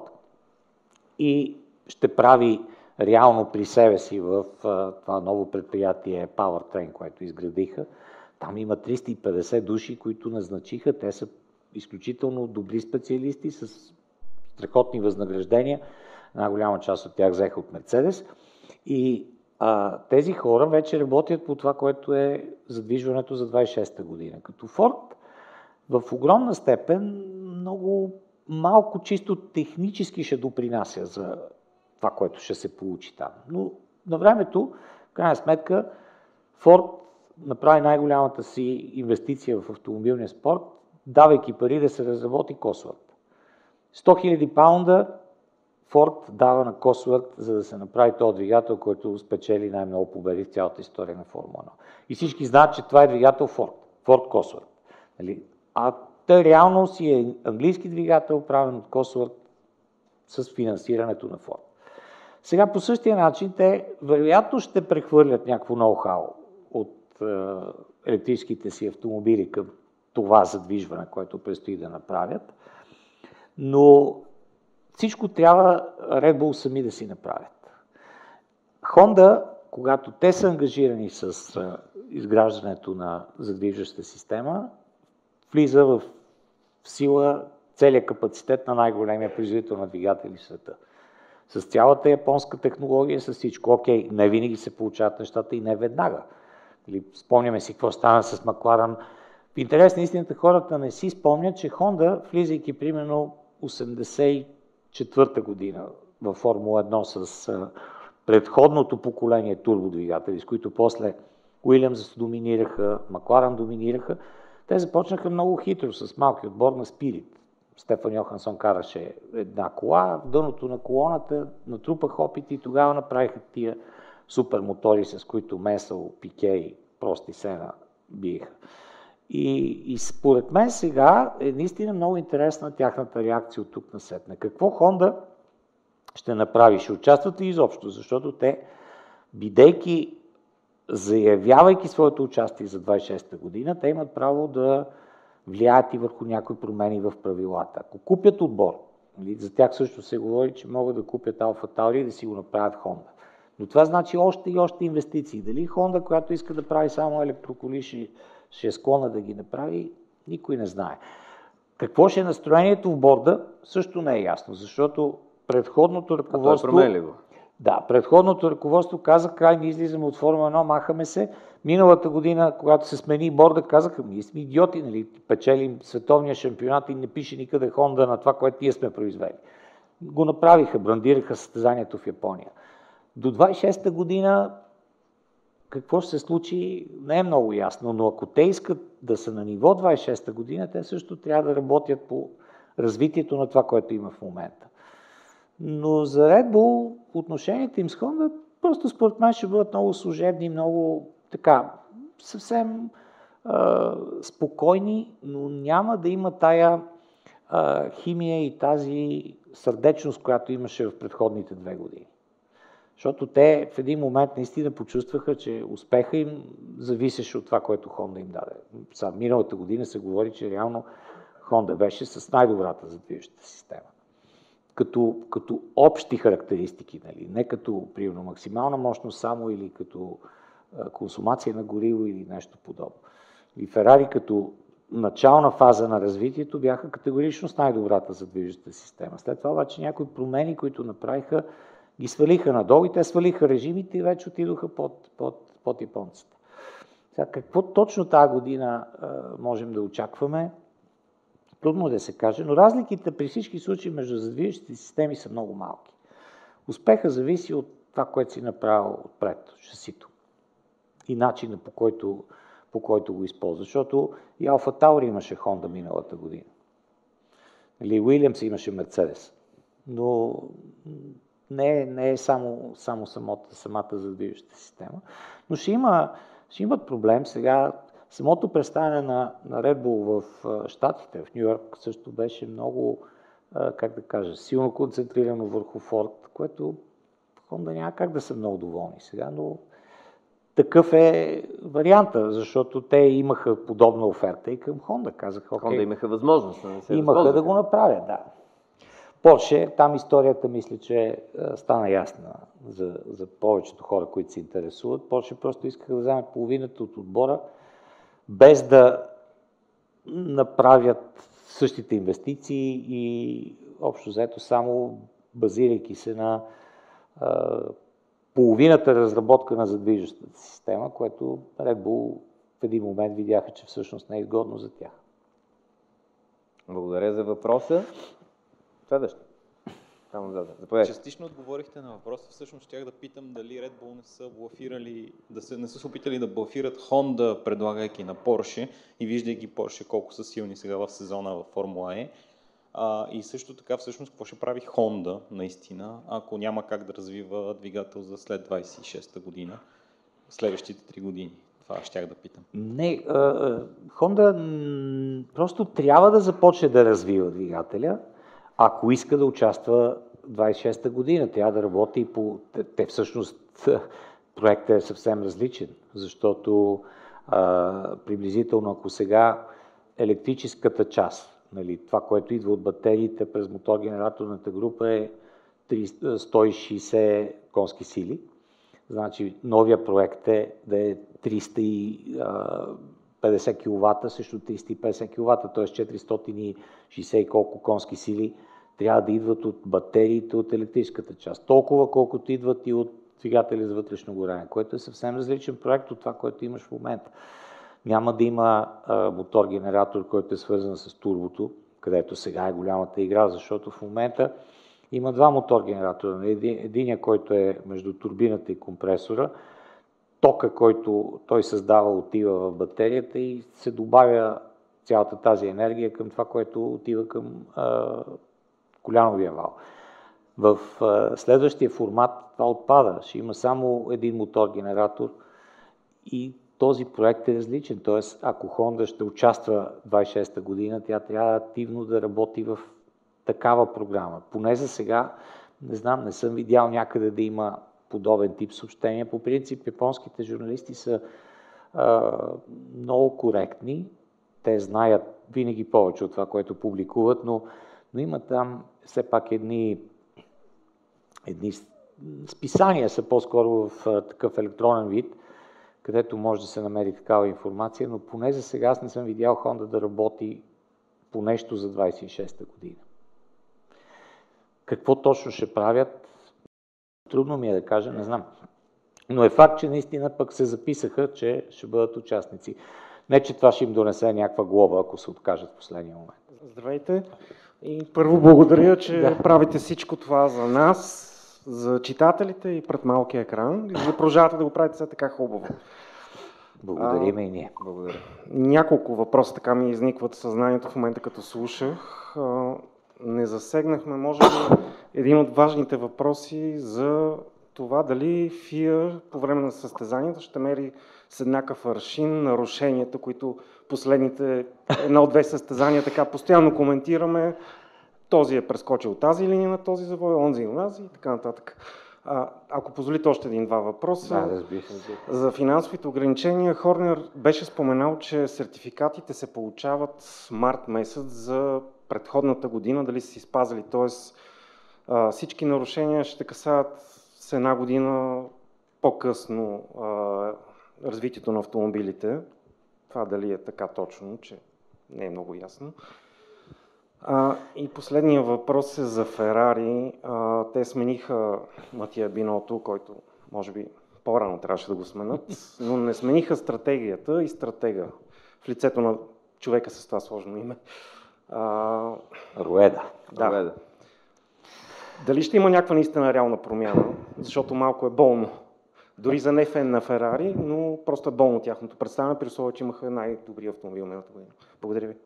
[SPEAKER 2] и ще прави реално при себе си в а, това ново предприятие Powertrain, което изградиха. Там има триста и петдесет души, които назначиха. Те са изключително добри специалисти с страхотни възнаграждения. Една голяма част от тях взеха от Mercedes. И а, тези хора вече работят по това, което е задвижването за двадесет и шеста година. Като Ford в огромна степен много малко чисто технически ще допринася за това, което ще се получи там. Но на времето, в крайна сметка, Ford направи най-голямата си инвестиция в автомобилния спорт, давайки пари да се разработи Cosworth. сто хиляди паунда Ford дава на Cosworth, за да се направи този двигател, който спечели най-много победи в цялата история на Формула едно. И всички знаят, че това е двигател Ford, Ford Cosworth. Нали? А той реално си е английски двигател, правен от Cosworth с финансирането на Ford. Сега по същия начин те вероятно ще прехвърлят някакво ноу-хау от е, електрическите си автомобили към това задвижване, което предстои да направят. Но всичко трябва Red Bull сами да си направят. Honda, когато те са ангажирани с е, изграждането на задвижваща система, влиза в сила целият капацитет на най-големия производител на двигатели в света. С цялата японска технология, с всичко. Окей, не винаги се получават нещата и не веднага. Спомняме си какво стана с Макларен. В интерес на истината хората не си спомнят, че Honda, влизайки примерно осемдесет и четвърта година във Формула едно с предходното поколение турбодвигатели, с които после Уилямс доминираха, Макларен доминираха, те започнаха много хитро с малки отбор на Спирит. Стефан Йохансон караше една кола, в дъното на колоната натрупах опити и тогава направиха тия супермотори, с които Месъл, Пике и Прости Сена биеха. И, и според мен сега е наистина много интересна тяхната реакция от тук насетне. Какво Honda ще направи? Ще участват ли изобщо? Защото те, бидейки, заявявайки своето участие за двадесет и шеста година, те имат право да влияят и върху някои промени в правилата. Ако купят отбор, за тях също се говори, че могат да купят Алфа Таури и да си го направят Honda. Но това значи още и още инвестиции. Дали Honda, която иска да прави само електроколи, ще, ще е склонна да ги направи, Никой не знае. Какво ще е настроението в борда, също не е ясно, защото предходното ръководство...
[SPEAKER 1] А той промени ли го?
[SPEAKER 2] Да, предходното ръководство каза, край не излизаме от Формула едно, махаме се. Миналата година, когато се смени борда, казаха, ние сме идиоти, нали, печелим световния шампионат и не пише никъде Honda на това, което ние сме произвели. Го направиха, брандираха състезанието в Япония. До двадесет и шеста година какво ще се случи, не е много ясно, но ако те искат да са на ниво двадесет и шеста година, те също трябва да работят по развитието на това, което има в момента. Но за Red Bull отношенията им с Honda просто според мен ще бъдат много служебни, много така, съвсем а, спокойни, но няма да има тая а, химия и тази сърдечност, която имаше в предходните две години. Защото те в един момент наистина почувстваха, че успеха им зависеше от това, което Honda им даде. Са, миналата година се говори, че реално Honda беше с най-добрата задвижеща система. Като, като общи характеристики, нали? Не като примерно максимална мощност само или като а, консумация на гориво или нещо подобно. И Ферари като начална фаза на развитието бяха категорично с най-добрата задвижеща система. След това обаче някои промени, които направиха, ги свалиха надолу и те свалиха режимите и вече отидоха под, под, под японците. Сега, какво точно тази година а, можем да очакваме? Трудно да се каже, но разликите при всички случаи между задвижещите системи са много малки. Успеха зависи от това, което си направил отпред, шасито. И начина по който, по който го използва. Защото и Алфа Таури имаше Honda миналата година. Или Уилямс имаше Мерцедес. Но не, не е само, само самата, самата задвижеща система. Но ще, има, ще имат проблем сега. Самото представяне на, на Red Bull в а, Щатите, в Ню Йорк, също беше много, а, как да кажа, силно концентрирано върху Форд, което Honda няма как да са много доволни сега, но такъв е варианта, защото те имаха подобна оферта и към Honda. Казаха, окей,
[SPEAKER 1] Honda имаха възможност. Не се
[SPEAKER 2] имаха да го направят, да. Порше, там историята мисля, че стана ясна за, за повечето хора, които се интересуват. Порше просто искаха да вземат половината от отбора, без да направят същите инвестиции и общо взето само базирайки се на а, половината разработка на задвижещата система, което Red Bull в един момент видяха, че всъщност не е изгодно за тях.
[SPEAKER 1] Благодаря за въпроса. Следващо. Там назад. Заповядайте.
[SPEAKER 5] Частично отговорихте на въпроса. Всъщност щях да питам дали Red Bull не са блафирали, да се, не са се опитали да блафират Honda, предлагайки на Porsche и виждайки Porsche колко са силни сега в сезона в Формула Е. А, и също така всъщност какво ще прави Honda наистина, ако няма как да развива двигател за след двадесет и шеста година, следващите три години. Това щях да питам.
[SPEAKER 2] Не, Honda м- просто трябва да започне да развива двигателя, ако иска да участва двадесет и шеста година. Трябва да работи и по... Те всъщност проектът е съвсем различен, защото а, приблизително ако сега електрическата част, нали, това, което идва от батериите през мотор-генераторната група е сто и шейсет конски сили. Значи новия проект е да е триста и петдесет киловата срещу триста и петдесет киловата, т.е. четиристотин и шейсет и колко конски сили трябва да идват от батериите, от електрическата част. Толкова колкото идват и от двигатели за вътрешно горене, което е съвсем различен проект от това, което имаш в момента. Няма да има а, мотор-генератор, който е свързан с турбото, където сега е голямата игра, защото в момента има два мотор-генератора. Един, единия, който е между турбината и компресора, тока, който той създава, отива в батерията и се добавя цялата тази енергия към това, което отива към а, коляновия вал. В а, следващия формат това отпада. Ще има само един мотор-генератор и този проект е различен. Тоест, ако Honda ще участва двадесет и шеста година, тя трябва активно да работи в такава програма. Поне за сега, не знам, не съм видял някъде да има подобен тип съобщения. По принцип, японските журналисти са а, много коректни. Те знаят винаги повече от това, което публикуват, но, но има там все пак едни, едни списания, са по-скоро в а, такъв електронен вид, където може да се намери такава информация, но поне за сега аз не съм видял Honda да работи по нещо за двайсет и шеста година. Какво точно ще правят, трудно ми е да кажа, не знам. Но е факт, че наистина пък се записаха, че ще бъдат участници. Не, че това ще им донесе някаква глоба, ако се откажат в последния момент.
[SPEAKER 6] Здравейте и първо благодаря, че
[SPEAKER 2] Да.
[SPEAKER 6] правите всичко това за нас, за читателите и пред малкия екран и да продължавате да го правите все така хубаво.
[SPEAKER 2] Благодарим и ние.
[SPEAKER 1] Благодаря.
[SPEAKER 6] Няколко въпроса така ми изникват в съзнанието в момента, като слушах. А, Не засегнахме, може би, един от важните въпроси за това дали ФИА по време на състезанието ще мери с еднакъв аршин нарушенията, които последните едно-две състезания така постоянно коментираме. Този е прескочил тази линия на този завой, онзи на тази и така нататък. А, ако позволите още един-два въпроса.
[SPEAKER 2] Да, разбира се.
[SPEAKER 6] За финансовите ограничения Хорнер беше споменал, че сертификатите се получават март месец за предходната година, дали са си спазили. Тоест всички нарушения ще касаят с една година по-късно а, развитието на автомобилите. Това дали е така точно, че не е много ясно. А, и последния въпрос е за Ферари. А, те смениха Матия Биното, който може би по-рано трябваше да го сменят, но не смениха стратегията и стратега в лицето на човека с това сложно име. А,
[SPEAKER 2] Руеда.
[SPEAKER 6] да.
[SPEAKER 1] Руеда.
[SPEAKER 6] Дали ще има някаква наистина реална промяна, защото малко е болно. Дори за не фен на Ферари, но просто е болно тяхното представяне, при условие, че имаха най-добри автомобил миналата година. Благодаря ви.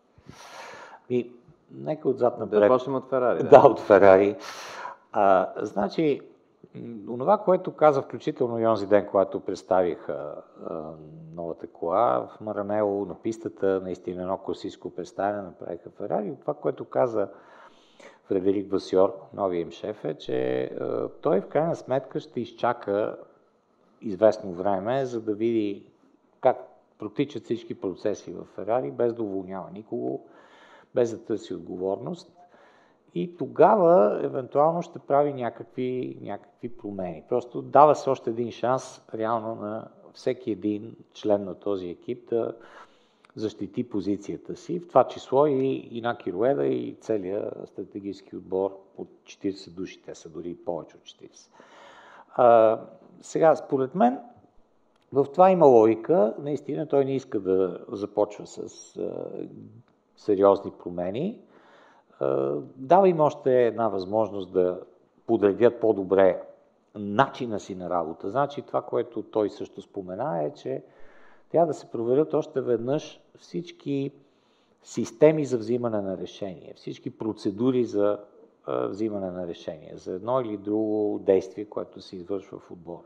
[SPEAKER 2] И нека отзад напред.
[SPEAKER 1] Да почнем от Ферари.
[SPEAKER 2] Да, да от Ферари. А, значи, онова, което каза включително и онзи ден, когато представиха а, новата кола в Маранело на пистата, наистина едно класическо представяне направиха Ферари. Това, което каза Фредерик Васьор, новия им шеф, е, че а, той в крайна сметка ще изчака известно време, за да види как протичат всички процеси в Ферари, без да уволнява никого, без да търси отговорност. И тогава, евентуално, ще прави някакви, някакви промени. Просто дава се още един шанс, реално, на всеки един член на този екип да защити позицията си, в това число и Инаки Руеда и целият стратегически отбор от четирийсет души, те са дори повече от четирийсет. А, сега, според мен, в това има логика. Наистина той не иска да започва с а, сериозни промени. А, дава им още една възможност да подредят по-добре начина си на работа. Значи това, което той също спомена, е, че трябва да се проверят още веднъж всички системи за взимане на решение, всички процедури за а, взимане на решение, за едно или друго действие, което се извършва в отбора.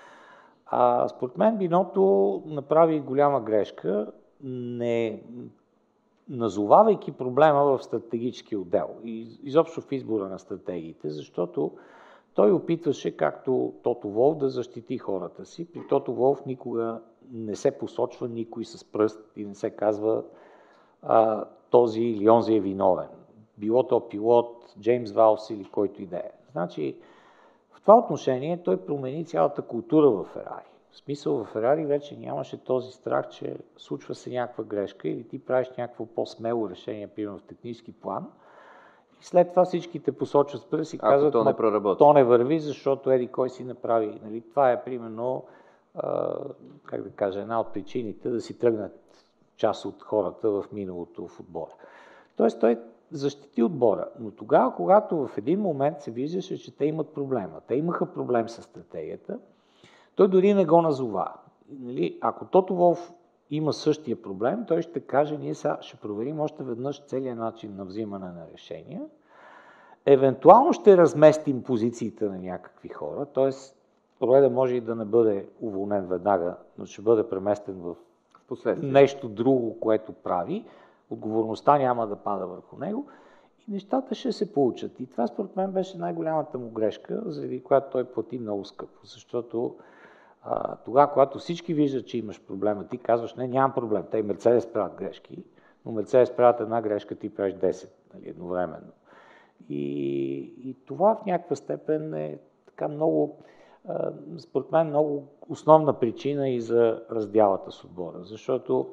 [SPEAKER 2] А според мен Биното направи голяма грешка, не назовавайки проблема в стратегически отдел и изобщо в избора на стратегиите, защото той опитваше, както Тото Волф, да защити хората си. При Тото Волф никога не се посочва никой с пръст и не се казва а, този или онзи е виновен. Било то пилот, Джеймс Валс или който и да е. Значи, в това отношение той промени цялата култура в Ферари. В смисъл, в Ферари вече нямаше този страх, че случва се някаква грешка или ти правиш някакво по-смело решение, примерно в технически план. И след това всички те посочват с пръст и казват,
[SPEAKER 1] то не проработи.
[SPEAKER 2] То не върви, защото еди кой си направи. Нали? Това е примерно, а, как да кажа, една от причините да си тръгнат част от хората в миналото в отбора. Тоест той защити отбора, но тогава, когато в един момент се виждаше, че те имат проблема, те имаха проблем с стратегията, той дори не го назова. Нали? Ако Тото Волф има същия проблем, той ще каже, ние сега ще проверим още веднъж целият начин на взимане на решения. Евентуално ще разместим позициите на някакви хора, т.е. Руеда може и да не бъде уволнен веднага, но ще бъде преместен в нещо друго, което прави. Отговорността няма да пада върху него и нещата ще се получат. И това според мен беше най-голямата му грешка, заради която той плати много скъпо, защото а, тогава, когато всички виждат, че имаш проблема, ти казваш, не, нямам проблем, те и Мерцедес правят грешки, но Мерцедес правят една грешка, ти правиш десет, нали, едновременно. И, и това в някаква степен е така много според мен много основна причина и за раздялата с отбора, защото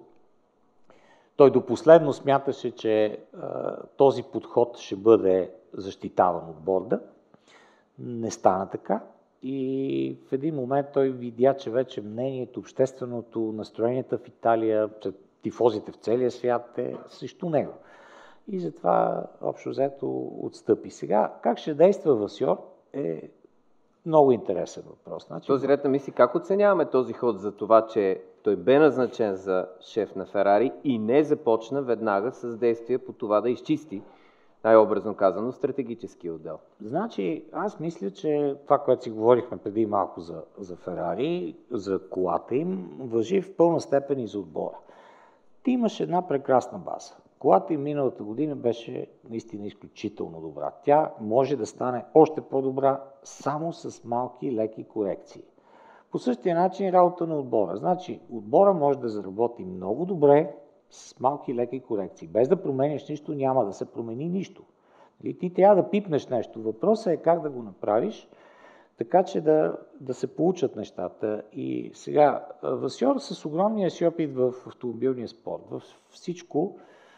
[SPEAKER 2] той до последно смяташе, че а, този подход ще бъде защитаван от борда. Не стана така и в един момент той видя, че вече мнението, общественото, настроенията в Италия, тифозите в целия свят е срещу него. И затова общо взето отстъпи. Сега, как ще действа Васьор е много интересен въпрос. Значи,
[SPEAKER 1] този ред на мисли, как оценяваме този ход за това, че той бе назначен за шеф на Ферари и не започна веднага с действия по това да изчисти, най-образно казано, стратегически отдел?
[SPEAKER 2] Значи, аз мисля, че това, което си говорихме преди малко за, за Ферари, за колата им, важи в пълна степен и за отбора. Ти имаш една прекрасна база. Колата им миналата година беше наистина изключително добра. Тя може да стане още по-добра само с малки, леки корекции. По същия начин работа на отбора. Значи, отбора може да заработи много добре с малки, леки корекции. Без да променяш нищо, няма да се промени нищо. И ти трябва да пипнеш нещо. Въпросът е как да го направиш, така че да, да се получат нещата. И сега, Васьор с огромния си опит в автомобилния спорт, в всичко,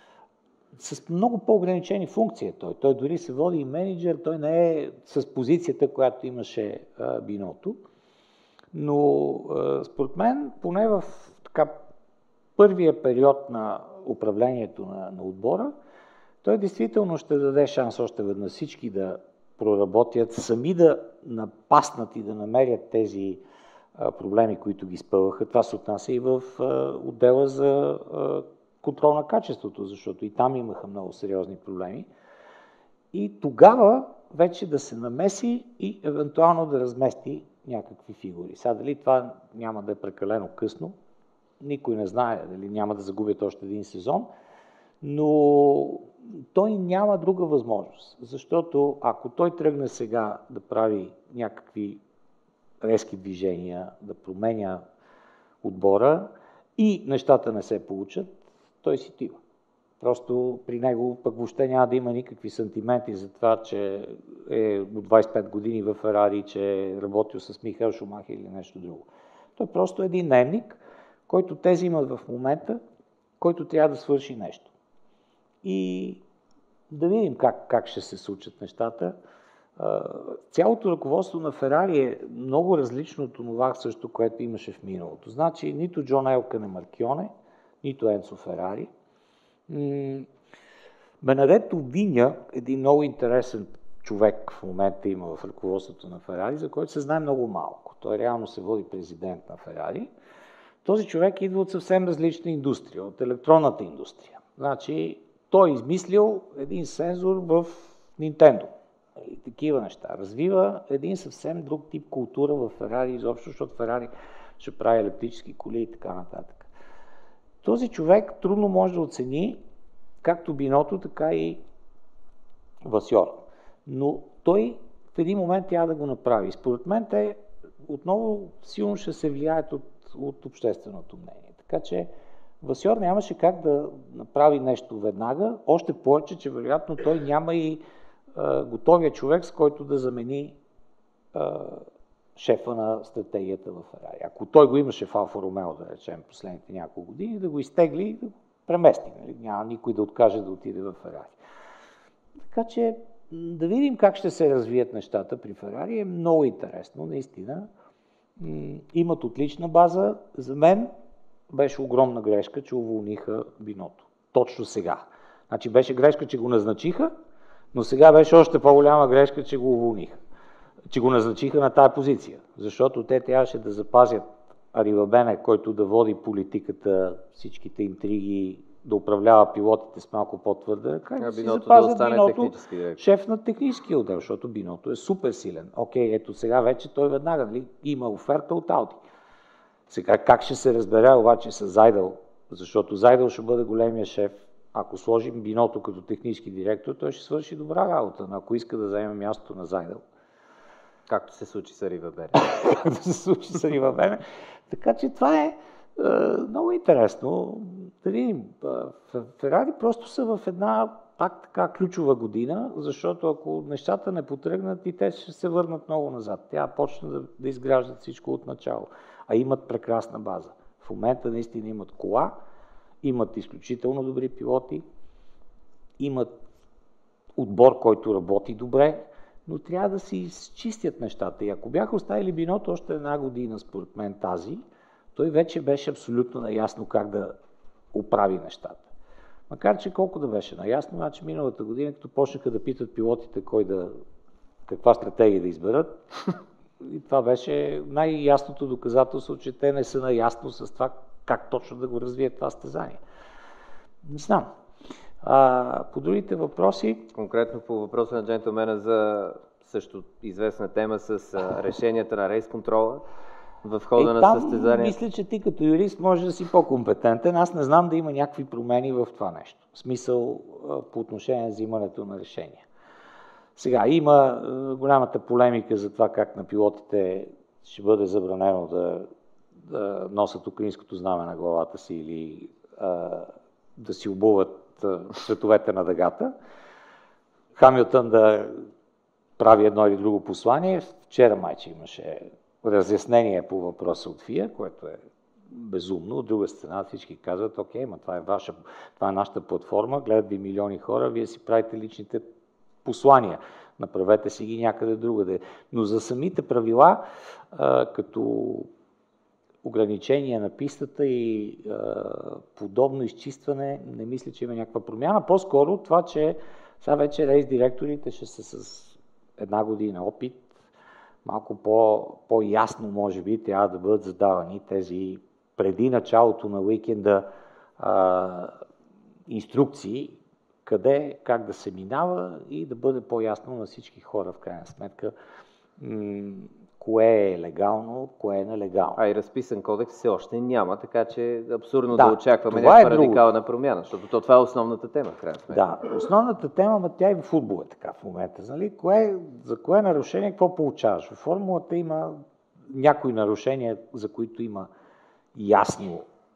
[SPEAKER 2] с много по-ограничени функции той. Той дори се води и менеджер, той не е с позицията, която имаше а, Биното. Но а, според мен, поне в така, първия период на управлението на, на отбора, той действително ще даде шанс още веднъж всички да проработят, сами да напаснат и да намерят тези а, проблеми, които ги спъваха. Това се отнася и в а, отдела за а, контрол на качеството, защото и там имаха много сериозни проблеми. И тогава вече да се намеси и евентуално да размести някакви фигури. Сега дали това няма да е прекалено късно, никой не знае, дали няма да загубят още един сезон, но той няма друга възможност, защото ако той тръгне сега да прави някакви резки движения, да променя отбора и нещата не се получат, той си тива. Просто при него пък въобще няма да има никакви сантименти за това, че е от двайсет и пет години в Ферари, че е работил с Михаел Шумахер или нещо друго. Той просто е един дневник, който тези имат в момента, който трябва да свърши нещо. И да видим как, как ще се случат нещата. Цялото ръководство на Ферари е много различно от това също, което имаше в миналото. Значи нито Джон Елкан е Маркионе, нито Енцо Ферари. Бенедетто Виня, един много интересен човек в момента има в ръководството на Ферари, за който се знае много малко. Той реално се води президент на Ферари. Този човек идва от съвсем различна индустрия, от електронната индустрия. Значи, той е измислил един сензор в Nintendo. И такива неща. Развива един съвсем друг тип култура в Ферари, изобщо, защото Ферари ще прави електрически коли и така нататък. Този човек трудно може да оцени както Биното, така и Васьор. Но той в един момент трябва да го направи. Според мен те отново силно ще се влияят от, от общественото мнение. Така че Васьор нямаше как да направи нещо веднага, още повече, че вероятно той няма и а, готовия човек, с който да замени а, шефа на стратегията в Ферари. Ако той го имаше в Алфа Ромео, да речем, последните няколко години, да го изтегли и да го премести. Нали? Няма никой да откаже да отиде в Ферари. Така че да видим как ще се развият нещата при Ферари е много интересно, наистина. Имат отлична база. За мен беше огромна грешка, че уволниха Биното. Точно сега. Значи беше грешка, че го назначиха, но сега беше още по-голяма грешка, че го уволниха. Че го назначиха на тая позиция. Защото те трябваше да запазят Аривабене, който да води политиката, всичките интриги, да управлява пилотите с малко по-твърда ръка.
[SPEAKER 1] А
[SPEAKER 2] да
[SPEAKER 1] Биното да остане
[SPEAKER 2] Биното,
[SPEAKER 1] технически директор.
[SPEAKER 2] Шеф на техническия отдел, защото Биното е супер силен. Окей, ето сега вече той веднага нали, има оферта от Ауди. Сега как ще се разбере обаче с Зайдъл, защото Зайдъл ще бъде големия шеф. Ако сложим Биното като технически директор, той ще свърши добра работа, но ако иска да заеме мястото на Зайдъл.
[SPEAKER 1] Както се случи с Аривабене.
[SPEAKER 2] Както се случи с Аривабене. Така че това е, е много интересно. Да видим. Ферари просто са в една пак така ключова година, защото ако нещата не потръгнат и те ще се върнат много назад. Тя почна да, да изграждат всичко от начало, а имат прекрасна база. В момента наистина имат кола, имат изключително добри пилоти, имат отбор, който работи добре, но трябва да се изчистят нещата. И ако бяха оставили Биното още една година, според мен тази, той вече беше абсолютно наясно как да оправи нещата. Макар че колко да беше наясно, значи миналата година, като почнаха да питат пилотите кой да, каква стратегия да изберат, и това беше най-ясното доказателство, че те не са наясно с това как точно да го развият това състезание. Не знам. А, по другите въпроси...
[SPEAKER 1] Конкретно по въпроса на джентълмена за също известна тема с а, решенията на рейс контрола в хода
[SPEAKER 2] е,
[SPEAKER 1] на
[SPEAKER 2] там,
[SPEAKER 1] състезание.
[SPEAKER 2] Мисля, че ти като юрист може да си по-компетентен. Аз не знам да има някакви промени в това нещо. В смисъл по отношение на взимането на решения. Сега, има голямата полемика за това как на пилотите ще бъде забранено да, да носят украинското знаме на главата си или а, да си обуват а, цветовете на дъгата. Хамилтън да прави едно или друго послание. Вчера майче имаше разяснение по въпроса от ФИА, което е безумно. От друга страна всички казват, окей, ма това е ваша, това е нашата платформа, гледат ви милиони хора, вие си правите личните послания. Направете си ги някъде другаде. Но за самите правила, а, като ограничения на пистата и а, подобно изчистване, не мисля, че има някаква промяна. По-скоро това, че сега вече рейс директорите ще са с една година опит, малко по, по-ясно, може би, трябва да бъдат задавани тези преди началото на уикенда а, инструкции, къде, как да се минава и да бъде по-ясно на всички хора, в крайна сметка, м- кое е легално, кое е нелегално.
[SPEAKER 1] А и разписан кодекс все още няма, така че е абсурдно
[SPEAKER 2] да,
[SPEAKER 1] да очакваме
[SPEAKER 2] това
[SPEAKER 1] някаква
[SPEAKER 2] е
[SPEAKER 1] радикална промяна, защото то, това е основната тема, в крайна сметка.
[SPEAKER 2] Да, основната тема, ма тя и в футбол е така в момента. Нали? Кое, за кое нарушение, какво получаваш? В формулата има някои нарушения, за които има ясно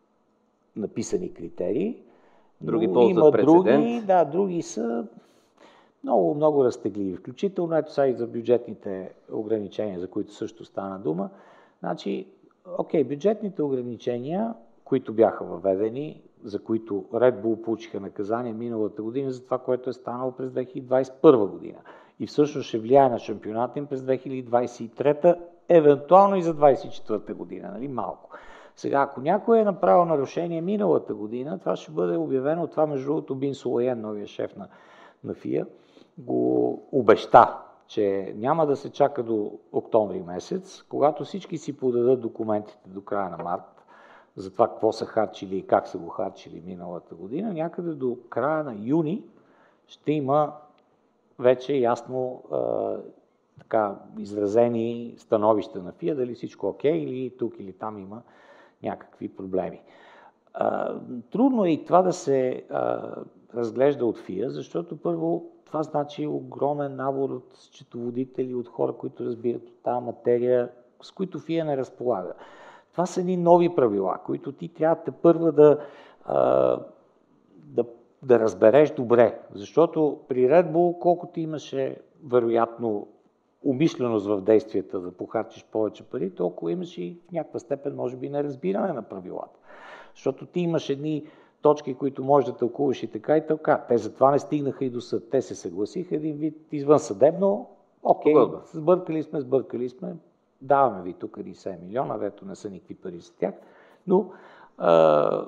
[SPEAKER 2] написани критерии.
[SPEAKER 1] Други
[SPEAKER 2] но
[SPEAKER 1] ползват
[SPEAKER 2] има
[SPEAKER 1] прецедент.
[SPEAKER 2] Други, да, други са много, много разтегливи. Включително ето сега и за бюджетните ограничения, за които също стана дума. Значи, окей, бюджетните ограничения, които бяха въведени, за които Red Bull получиха наказание миналата година за това, което е станало през две хиляди двадесет и първа година. И всъщност ще влияе на шампионата им през две хиляди двадесет и трета, евентуално и за двадесет и четвърта година, нали, малко. Сега, ако някой е направил нарушение миналата година, това ще бъде обявено, това между другото Бин Солоен, новия шеф на, на ФИА, го обеща, че няма да се чака до октомври месец, когато всички си подадат документите до края на март, за това какво са харчили и как са го харчили миналата година, някъде до края на юни ще има вече ясно а, така изразени становища на ФИА, дали всичко окей или тук или там има някакви проблеми. А, трудно е и това да се а, разглежда от ФИА, защото първо това значи огромен набор от счетоводители, от хора, които разбират от тази материя, с които ФИА не разполага. Това са едни нови правила, които ти трябва да първа да, а, да, да разбереш добре. Защото при Red Bull, колкото имаше вероятно умишленост в действията да похарчиш повече пари, толкова имаш и в някаква степен, може би, неразбиране на правилата. Защото ти имаш едни точки, които можеш да тълкуваш и така и така. Те затова не стигнаха и до съд. Те се съгласиха един вид извън съдебно. Окей, сбъркали сме, сбъркали сме. Даваме ви тук седем милиона, вето не са никакви пари за тях. Но а,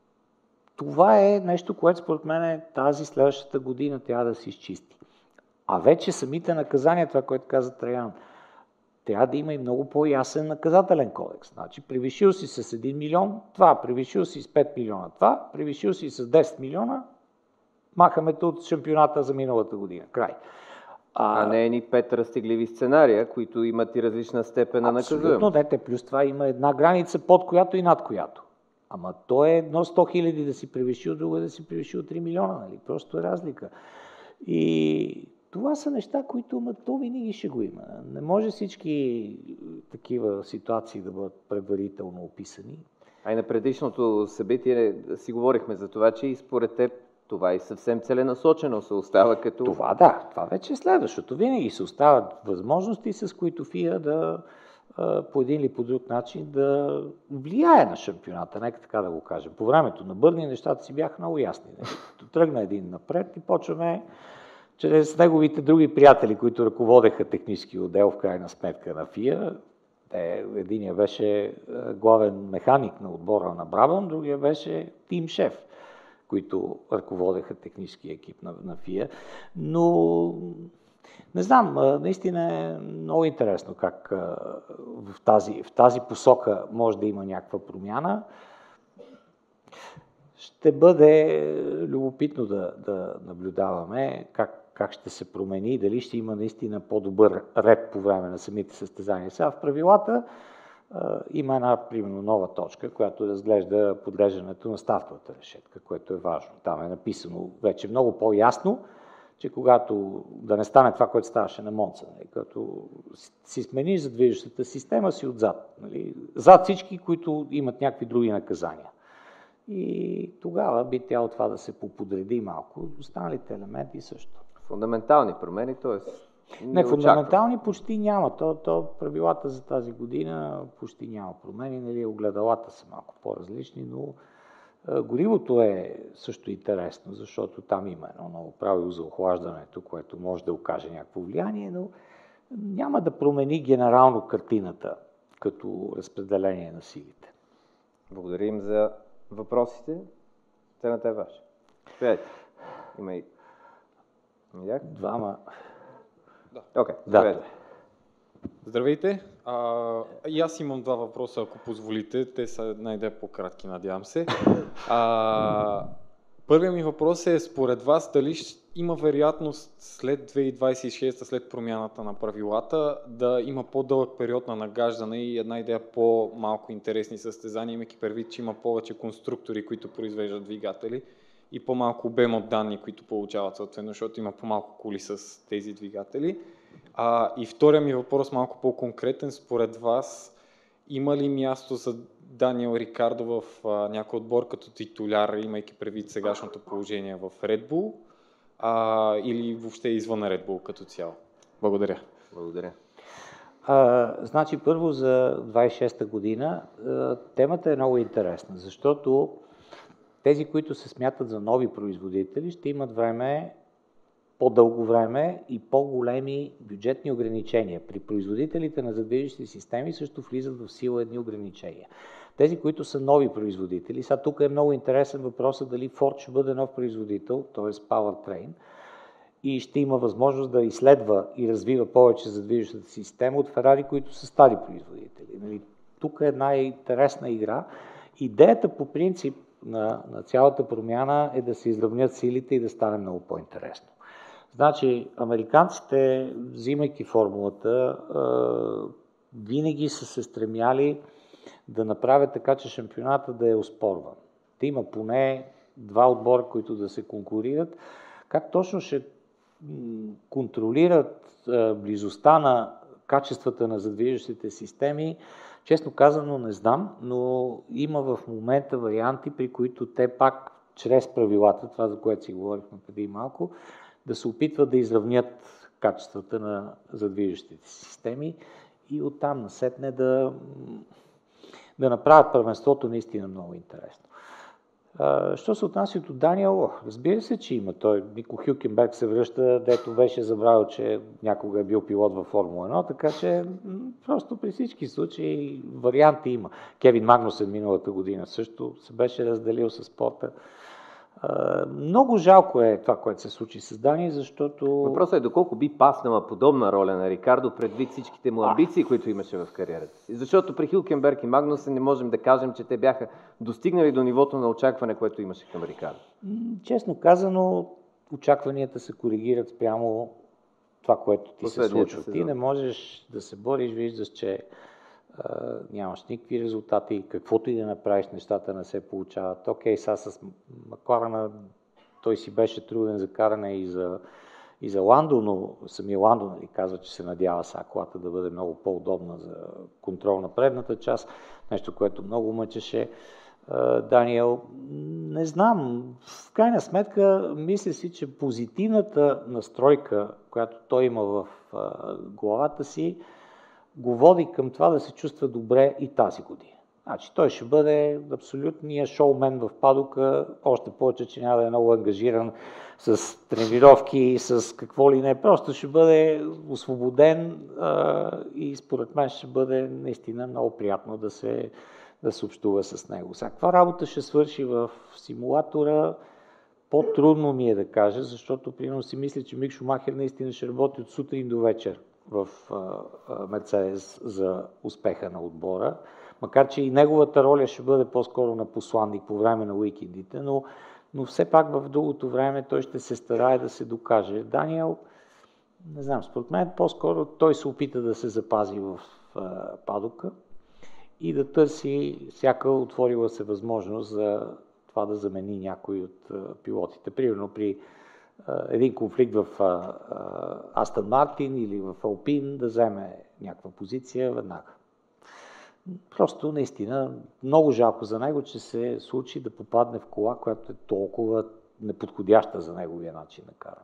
[SPEAKER 2] това е нещо, което според мен тази следващата година трябва да се изчисти. А вече самите наказания, това, което каза Траян, трябва да има и много по-ясен наказателен кодекс. Значи, превишил си с един милион, това, превишил си с пет милиона, това, превишил си с десет милиона, махаме от шампионата за миналата година. Край.
[SPEAKER 1] А, а не е ни пет разтегливи сценария, които имат и различна степен на наказуемост.
[SPEAKER 2] Абсолютно, дете, плюс това има една граница, под която и над която. Ама то е едно сто хиляди да си превишил, друго да си превишил три милиона, нали? Просто е разлика. И това са неща, които ама, то винаги ще го има. Не може всички такива ситуации да бъдат предварително описани.
[SPEAKER 1] А и на предишното събитие си говорихме за това, че и според теб това и съвсем целенасочено се остава като...
[SPEAKER 2] Това да, това вече е следващото. Винаги се остават възможности, с които ФИА да по един или по друг начин да влияе на шампионата, нека така да го кажем. По времето на Бърни нещата си бяха много ясни. Като тръгна един напред и почваме чрез неговите други приятели, които ръководеха технически отдел в крайна сметка на ФИА. Единия беше главен механик на отбора на Брабъм, другия беше тим шеф, които ръководеха технически екип на, на ФИА. Но не знам, наистина е много интересно как в тази, в тази посока може да има някаква промяна. Ще бъде любопитно да, да наблюдаваме как, как ще се промени и дали ще има наистина по-добър ред по време на самите състезания. Сега в правилата има една, примерно, нова точка, която разглежда подреждането на стартовата решетка, което е важно. Там е написано вече много по-ясно, че когато да не стане това, което ставаше на Монца, нали, като си смениш за движещата система, си отзад. Нали, зад всички, които имат някакви други наказания. И тогава би трябвало това да се поподреди малко. Останалите елементи също.
[SPEAKER 1] Фундаментални промени, т.е.
[SPEAKER 2] Не, фундаментални почти няма. То, то правилата за тази година почти няма промени. Нали, огледалата са малко по-различни, но горивото е също интересно, защото там има едно ново правило за охлаждането, което може да окаже някакво влияние, но няма да промени генерално картината като разпределение на силите.
[SPEAKER 1] Благодарим за въпросите. Сцената е ваша. Сприяйте. Има и...
[SPEAKER 2] Двама.
[SPEAKER 1] Да. Окей,
[SPEAKER 2] да.
[SPEAKER 7] Здравейте! А, и аз имам два въпроса, ако позволите. Те са най-де по-кратки, надявам се. А, първият ми въпрос е, според вас, дали има вероятност след две хиляди двадесет и шеста, след промяната на правилата, да има по-дълъг период на нагаждане и една идея по-малко интересни състезания, имайки предвид, че има повече конструктори, които произвеждат двигатели и по-малко обем от данни, които получават съответно, защото има по-малко коли с тези двигатели. А, и втория ми въпрос, малко по-конкретен, според вас, има ли място за Даниел Рикардо в а, някой отбор като титуляр, имайки предвид сегашното положение в Red Bull, а, или въобще извън Red Bull като цяло? Благодаря.
[SPEAKER 1] Благодаря.
[SPEAKER 2] А, значи първо за двадесет и шеста година а, темата е много интересна, защото тези, които се смятат за нови производители, ще имат време, по-дълго време и по-големи бюджетни ограничения. При производителите на задвижещи системи също влизат в сила едни ограничения. Тези, които са нови производители, сега тук е много интересен въпросът дали Ford ще бъде нов производител, т.е. Powertrain, и ще има възможност да изследва и развива повече задвижещата система от Ferrari, които са стари производители. Нали, тук е една интересна игра. Идеята по принцип на, на цялата промяна е да се изравнят силите и да стане много по-интересно. Значи, американците, взимайки формулата, винаги са се стремяли да направят така, че шампионата да е оспорван. Да има поне два отбора, които да се конкурират. Как точно ще контролират близостта на качествата на задвижещите системи, честно казано не знам, но има в момента варианти, при които те пак, чрез правилата, това за което си говорихме преди малко, да се опитват да изравнят качествата на задвижещите системи и оттам насетне да, да направят първенството наистина много интересно. А, що се отнася до Даниел, разбира се, че има. Той, Нико Хюкенберг се връща, дето беше забравил, че някога е бил пилот във Формула едно, така че просто при всички случаи варианти има. Кевин Магнусен миналата година също се беше разделил с спорта. Uh, много жалко е това, което се случи с Дани, защото...
[SPEAKER 1] Въпросът е доколко би паснала подобна роля на Рикардо предвид всичките му амбиции, а. които имаше в кариерата си. Защото при Хюлкенберг и Магнусен не можем да кажем, че те бяха достигнали до нивото на очакване, което имаше към Рикардо.
[SPEAKER 2] Честно казано, очакванията се коригират спрямо това, което ти се случва. Сезон. Ти не можеш да се бориш, виждаш, че Uh, нямаш никакви резултати, каквото и да направиш, нещата не се получават. Окей, сега с Макларена той си беше труден за каране и за, и за Ландо, но самия Ландо, нали, казва, че се надява сега колата да бъде много по-удобна за контрол на предната част, нещо, което много мъчеше. Даниел, не знам. В крайна сметка, мисля си, че позитивната настройка, която той има в главата си, го води към това да се чувства добре и тази година. Значи, той ще бъде абсолютният шоумен в падока, още повече, че няма да е много ангажиран с тренировки, с какво ли не. Просто ще бъде освободен а, и според мен ще бъде наистина много приятно да се, да се общува с него. Сега, каква работа ще свърши в симулатора, по-трудно ми е да кажа, защото примерно си мисля, че Мик Шумахер наистина ще работи от сутрин до вечер в Мерцедес за успеха на отбора. Макар че и неговата роля ще бъде по-скоро на посланник по време на уикендите, но, но все пак в другото време той ще се старае да се докаже. Даниел, не знам, според мен по-скоро той се опита да се запази в а, падока и да търси всяка отворила се възможност за това да замени някой от а, пилотите. Примерно при а, един конфликт в Астън Мартин или в Алпин да вземе някаква позиция веднага. Просто наистина много жалко за него, че се случи да попадне в кола, която е толкова неподходяща за неговия начин на каране.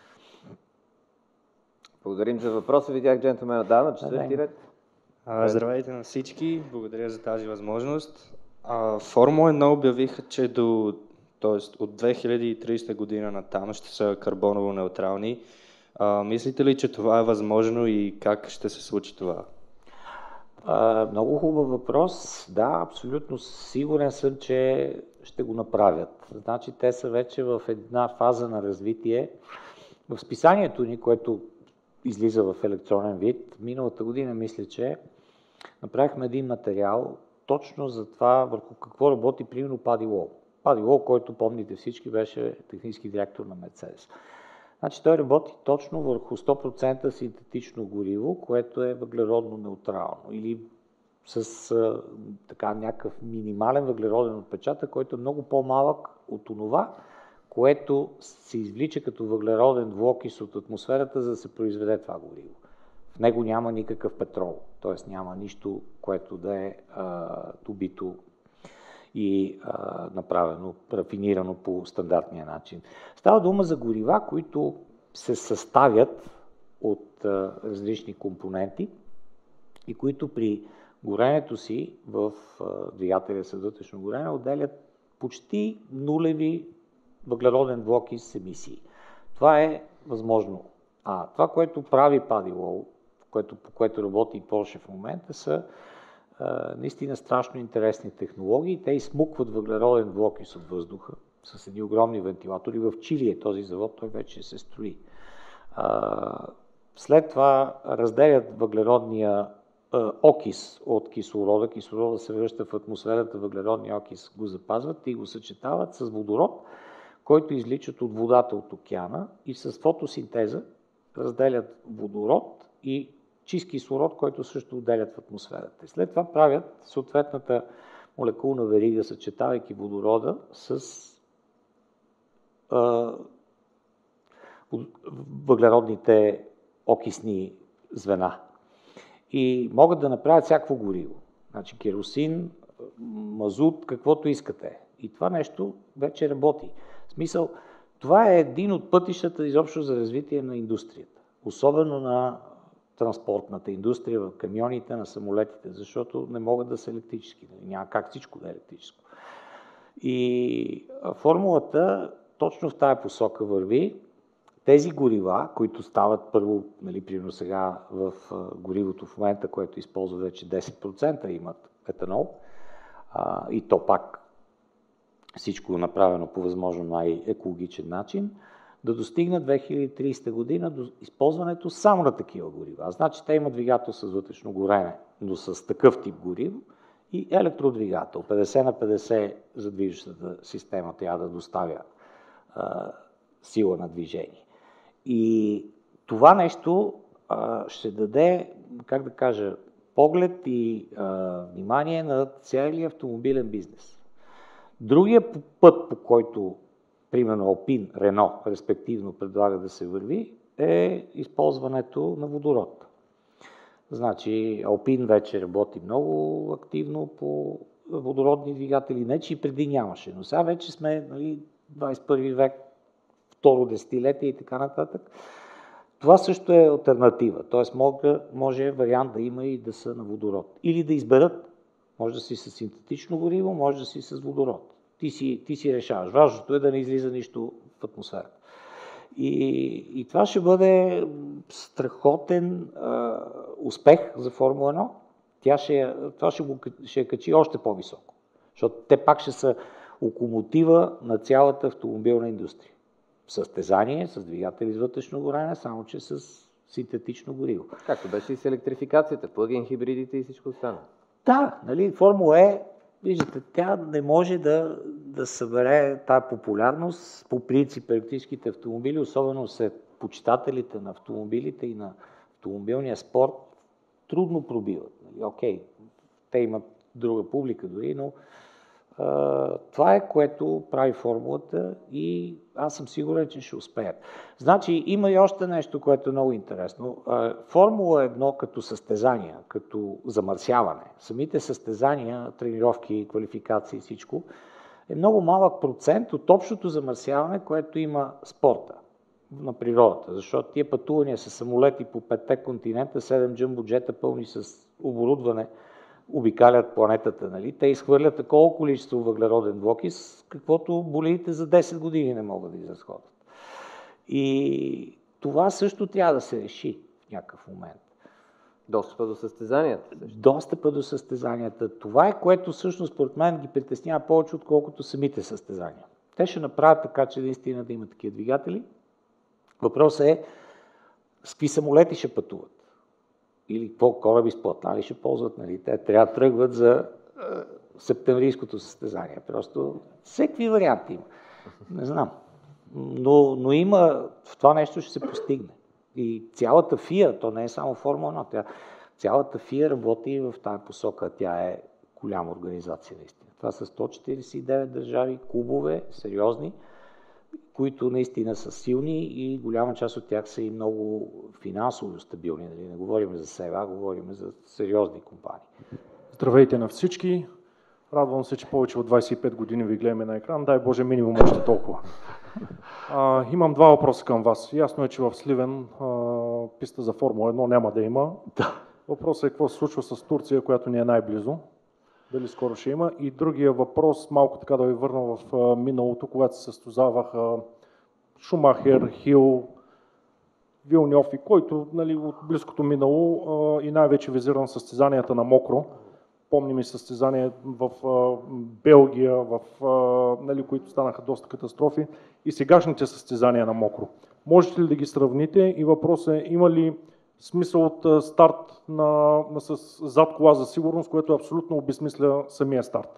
[SPEAKER 1] Благодарим за въпроса. Видях джентлмена да, на четвърти ред.
[SPEAKER 8] Здравейте на всички. Благодаря за тази възможност. А, Формула едно обявиха, че до, т.е. от две хиляди и тридесета година натам ще са карбоново неутрални. А, мислите ли, че това е възможно и как ще се случи това?
[SPEAKER 2] Uh, много хубав въпрос. Да, абсолютно сигурен съм, че ще го направят. Значи те са вече в една фаза на развитие. В списанието ни, което излиза в електронен вид, миналата година мисля, че направихме един материал точно за това върху какво работи примерно Пади Лоу. Пади Лоу, който помните всички, беше технически директор на Мерцедес. Значи той работи точно върху сто процента синтетично гориво, което е въглеродно неутрално или с а, така някакъв минимален въглероден отпечатък, който е много по-малък от това, което се извлича като въглероден двуокис от атмосферата, за да се произведе това гориво. В него няма никакъв петрол, т.е. няма нищо, което да е а, добито и а, направено, рафинирано по стандартния начин. Става дума за горива, които се съставят от а, различни компоненти и които при горенето си в а, двигателя с вътрешно горене отделят почти нулеви въглероден двуокис емисии. Това е възможно. А това, което прави Пади Лоу, което, по което работи и Porsche в момента, са Uh, наистина страшно интересни технологии. Те изсмукват въглероден двуокис от въздуха с едни огромни вентилатори. В Чили е този завод, той вече се строи. Uh, след това разделят въглеродния uh, окис от кислорода. Кислорода се връща в атмосферата, въглеродния окис го запазват и го съчетават с водород, който изличат от водата от океана и с фотосинтеза разделят водород и чист кислород, който също отделят в атмосферата. След това правят съответната молекулна верига, съчетавайки водорода с а, въглеродните окисни звена. И могат да направят всякакво гориво. Значи керосин, мазут, каквото искате. И това нещо вече работи. В смисъл, това е един от пътищата изобщо за развитие на индустрията. Особено на транспортната индустрия, в камионите, на самолетите, защото не могат да са електрически. Няма как всичко да е електрическо. И формулата точно в тая посока върви. Тези горива, които стават първо, нали, примерно сега в горивото в момента, което използва вече десет процента, имат етанол, а, и то пак всичко направено по възможно най-екологичен начин, да достигнат две хиляди и тридесета година до използването само на такива горива. Значи те имат двигател с вътрешно горене, но с такъв тип гориво и електродвигател. петдесет на петдесет за движещата система трябва да доставя а, сила на движение. И това нещо а, ще даде, как да кажа, поглед и а, внимание на целия автомобилен бизнес. Другия път, по който примерно Алпин, Рено, респективно предлага да се върви, е използването на водород. Значи Алпин вече работи много активно по водородни двигатели. Не, че и преди нямаше, но сега вече сме, нали, двадесет и първи век, второ десетилетие и така нататък. Това също е алтернатива, т.е. може, може вариант да има и да са на водород. Или да изберат, може да си с синтетично гориво, може да си с водород. Ти си, ти си решаваш. Важното е да не излиза нищо в атмосферата. И, и това ще бъде страхотен а, успех за Формула едно. Тя ще, това ще, го, ще я качи още по-високо, защото те пак ще са локомотива на цялата автомобилна индустрия. Състезание с двигатели с вътрешно горене, само че с синтетично гориво.
[SPEAKER 1] Както беше и с електрификацията, плагин хибридите и всичко останало.
[SPEAKER 2] Да, нали, Формула Е, виждате, тя не може да, да събере тая популярност. По принцип, електрическите автомобили, особено сред почитателите на автомобилите и на автомобилния спорт, трудно пробиват. Нали, окей, те имат друга публика дори, но а, това е, което прави формулата и аз съм сигурен, че ще успеят. Значи, има и още нещо, което е много интересно. А, Формула едно като състезания, като замърсяване, самите състезания, тренировки, квалификации и всичко, е много малък процент от общото замърсяване, което има спорта на природата. Защото тия пътувания с самолети по петте континента, седем джъмбоджета пълни с оборудване, обикалят планетата, нали? Те изхвърлят такова количество въглероден двуокис, каквото болидите за десет години не могат да изразходят. И това също трябва да се реши в някакъв момент.
[SPEAKER 1] Достъпа до състезанията. Също.
[SPEAKER 2] Достъпа до състезанията. Това е, което всъщност според мен ги притеснява повече, отколкото самите състезания. Те ще направят така, че наистина да има такива двигатели. Въпросът е с какви самолети ще пътуват. Или какво кораби с платна ли ще ползват, нали? Те трябва да тръгват за е, септемврийското състезание. Просто всеки варианти има. Не знам. Но, но има, в това нещо ще се постигне. И цялата ФИА, то не е само Формула едно, тя, цялата ФИА работи в тази посока. Тя е голяма организация наистина. Това са сто четиридесет и девет държави, клубове, сериозни, които наистина са силни и голяма част от тях са и много финансово стабилни. Нали? Не говорим за сега, говорим за сериозни компании.
[SPEAKER 9] Здравейте на всички! Радвам се, че повече от двадесет и пет години ви гледаме на екран. Дай Боже, минимум още толкова. А, имам два въпроса към вас. Ясно е, че в Сливен а, писта за Формула едно няма да има.
[SPEAKER 2] Да.
[SPEAKER 9] Въпросът е какво се случва с Турция, която ни е най-близо. Дали скоро ще има. И другия въпрос, малко така да ви върна в а, миналото, когато се състезаваха Шумахер, Хил, Вилньов и който, нали, от близкото минало а, и най-вече визирам състезанията на мокро. Помним и състезания в а, Белгия, в, а, нали, които станаха доста катастрофи, и сегашните състезания на мокро. Можете ли да ги сравните? И въпросът е, има ли смисъл от старт на, на с, зад кола за сигурност, което абсолютно обезмисля самия старт?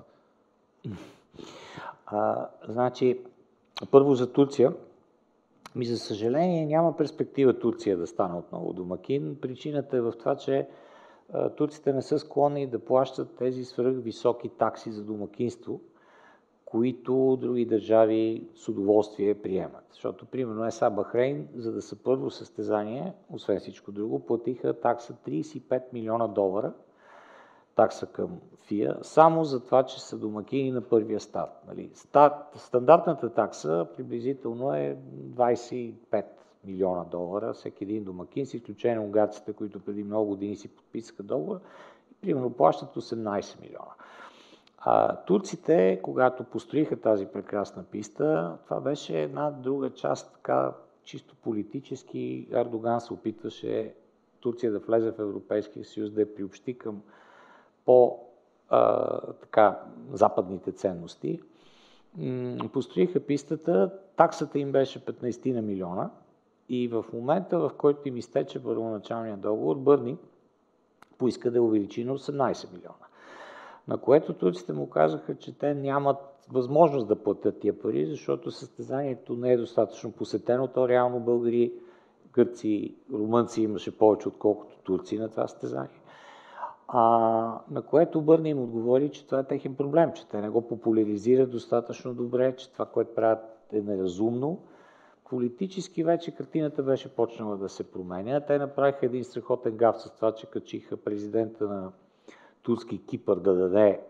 [SPEAKER 2] А, значи, първо за Турция. Ми, за съжаление, няма перспектива Турция да стане отново домакин. Причината е в това, че а, турците не са склонни да плащат тези свръхвисоки такси за домакинство, които други държави с удоволствие приемат. Защото, примерно, ЕСА Бахрейн, за да са първо състезание, освен всичко друго, платиха такса тридесет и пет милиона долара, такса към ФИА, само за това, че са домакини на първия старт. Нали? Старт, стандартната такса приблизително е двадесет и пет милиона долара, всеки един домакин, с изключение унгарците, които преди много години си подписаха договор, и примерно плащат осемнадесет милиона. А турците, когато построиха тази прекрасна писта, това беше една друга част, така чисто политически. Ердоган се опитваше Турция да влезе в Европейския съюз, да я приобщи към по-западните ценности. М- построиха пистата, таксата им беше петнадесет на милиона и в момента, в който им изтече първоначалния договор, Бърни поиска да увеличи на осемнадесет милиона. На което турците му казаха, че те нямат възможност да платят тия пари, защото състезанието не е достатъчно посетено. То реално българи, гърци, румънци имаше повече, отколкото турци на това състезание. А, на което Бърни им отговори, че това е техен проблем, че те не го популяризират достатъчно добре, че това, което правят, е неразумно. Политически вече картината беше почнала да се променя. Те направиха един страхотен гаф с това, че качиха президента на турски Кипър да даде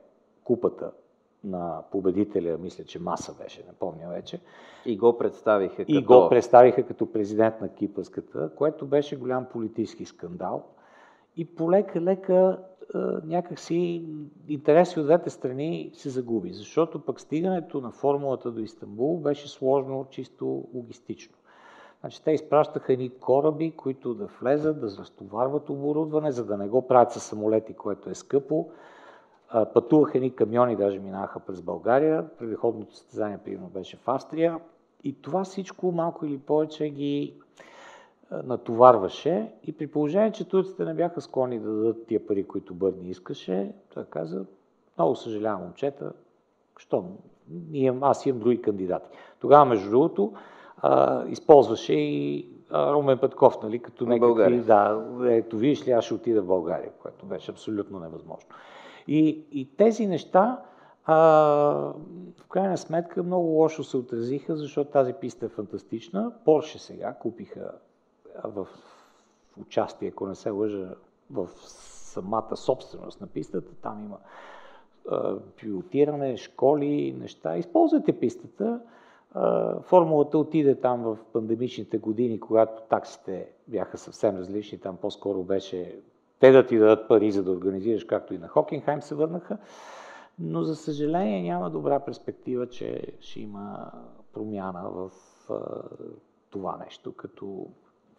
[SPEAKER 2] купата на победителя, мисля, че Маса беше, не помня вече.
[SPEAKER 1] И го представиха
[SPEAKER 2] И
[SPEAKER 1] като...
[SPEAKER 2] го представиха като президент на кипърската, което беше голям политически скандал. И полека-лека някакси интереси от двете страни се загуби, защото пък стигането на формулата до Истанбул беше сложно чисто логистично. Значи, те изпращаха едни кораби, които да влезат, да разтоварват оборудване, за да не го правят със самолети, което е скъпо. Пътуваха едни камиони, даже минаха през България. Предходното състезание, примерно, беше в Австрия. И това всичко малко или повече ги натоварваше. И при положение, че турците не бяха склонни да дадат тия пари, които Бърни искаше, той каза: много съжалявам, момчета, що? Аз имам други кандидати. Тогава, между другото, а, използваше и а, Румен Петков, нали, като някакви... Да, ето, виж ли, аз ще отида в България, което беше абсолютно невъзможно. И, и тези неща, а, в крайна сметка, много лошо се отразиха, защото тази писта е фантастична. Порше сега купиха в участие, ако не се лъжа, в самата собственост на пистата. Там има а, пилотиране, школи, неща. Използвайте пистата. А, формулата отиде там в пандемичните години, когато таксите бяха съвсем различни. Там по-скоро беше те да ти дадат пари, за да организираш, както и на Хокенхайм се върнаха. Но, за съжаление, няма добра перспектива, че ще има промяна в а, това нещо, като,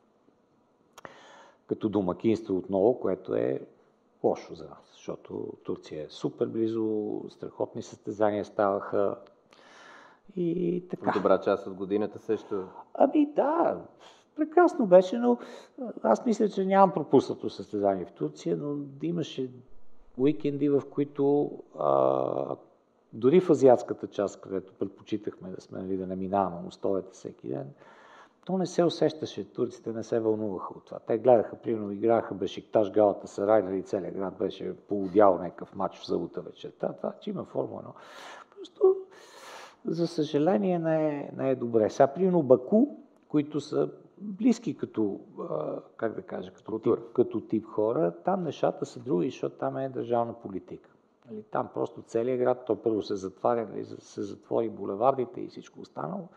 [SPEAKER 2] като домакинство отново, което е лошо за нас, защото Турция е супер близо, страхотни състезания ставаха и така.
[SPEAKER 1] Добра част от годината също.
[SPEAKER 2] Ами да, прекрасно беше, но аз мисля, че нямам пропуснато състезание в Турция, но имаше уикенди, в които а, дори в азиатската част, където предпочитахме да сме, нали, да не минаваме мостовете всеки ден, то не се усещаше. Турците не се вълнуваха от това. Те гледаха, примерно, играха Бешикташ, Галатасарай, нали, целият град беше полудял някакъв матч в събота вечерта. Това, че има Формула едно. Просто, за съжаление, не е, не е добре. Сега, примерно, Баку, които са близки като, как да кажа, като тип, като тип хора, там нещата са други, защото там е държавна политика. Нали, там просто целият град, то първо се затваря, нали, се затвори булевардите и всичко останало.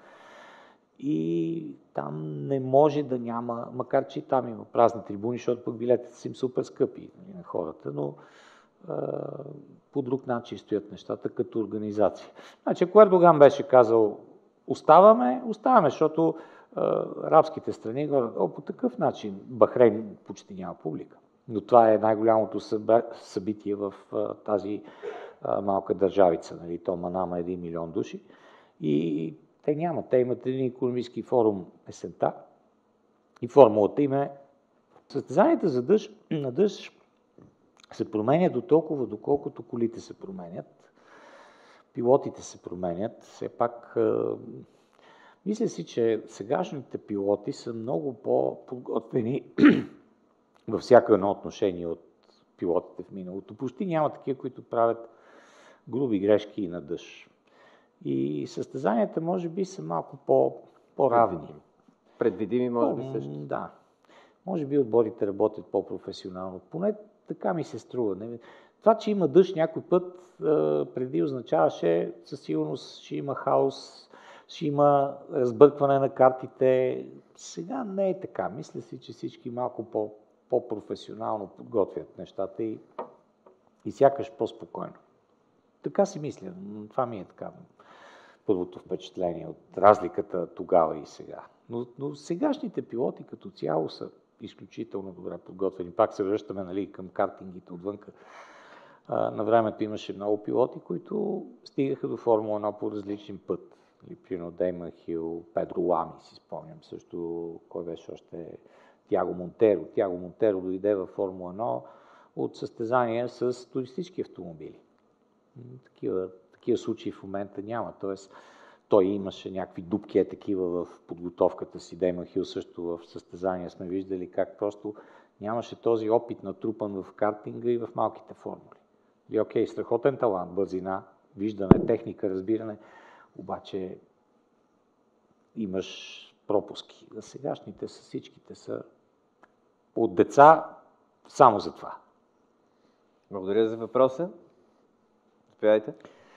[SPEAKER 2] И там не може да няма, макар че там има празни трибуни, защото пък билетите са им супер скъпи, нали, на хората, но а, по друг начин стоят нещата като организация. Значи, ако Ердоган беше казал оставаме, оставаме, защото арабските страни, о, по такъв начин Бахрейн почти няма публика. Но това е най-голямото събитие в а, тази а, малка държавица. Нали? То Манама е един милион души. И те нямат. Те имат един икономически форум есента. И формулата им е... Състезанията за дъжд, на дъжд се променят до толкова, доколкото колите се променят. Пилотите се променят. Все пак... Мисля си, че сегашните пилоти са много по-подготвени във всяко едно отношение от пилотите в миналото. Почти няма такива, които правят груби грешки и на дъжд. И състезанията може би са малко по, по-равни.
[SPEAKER 1] Предвидими, може би също.
[SPEAKER 2] Да. Може би отборите работят по-професионално. Поне така ми се струва. Това, че има дъжд някой път, преди означаваше, със сигурност ще има хаос, ще има разбъркване на картите. Сега не е така. Мисля си, че всички малко по, по-професионално подготвят нещата и, и сякаш по-спокойно. Така си мисля. Това ми е така първото впечатление от разликата тогава и сега. Но, но сегашните пилоти като цяло са изключително добре подготвени. Пак се връщаме, нали, към картингите отвънка. А, на времето имаше много пилоти, които стигаха до Формула едно по различен път. Примерно Деймън Хил, Педро Лами, си спомням също, кой беше още, Тяго Монтеро. Тяго Монтеро дойде във Формула едно от състезания с туристически автомобили. Такива, такива случаи в момента няма. Тоест, той имаше някакви дупки е такива в подготовката си. Деймън Хил също в състезания сме виждали как просто нямаше този опит натрупан в картинга и в малките формули. И окей, страхотен талант, бързина, виждане, техника, разбиране, обаче имаш пропуски. За сегашните са всичките са от деца само за това.
[SPEAKER 1] Благодаря за въпроса. Заповядайте.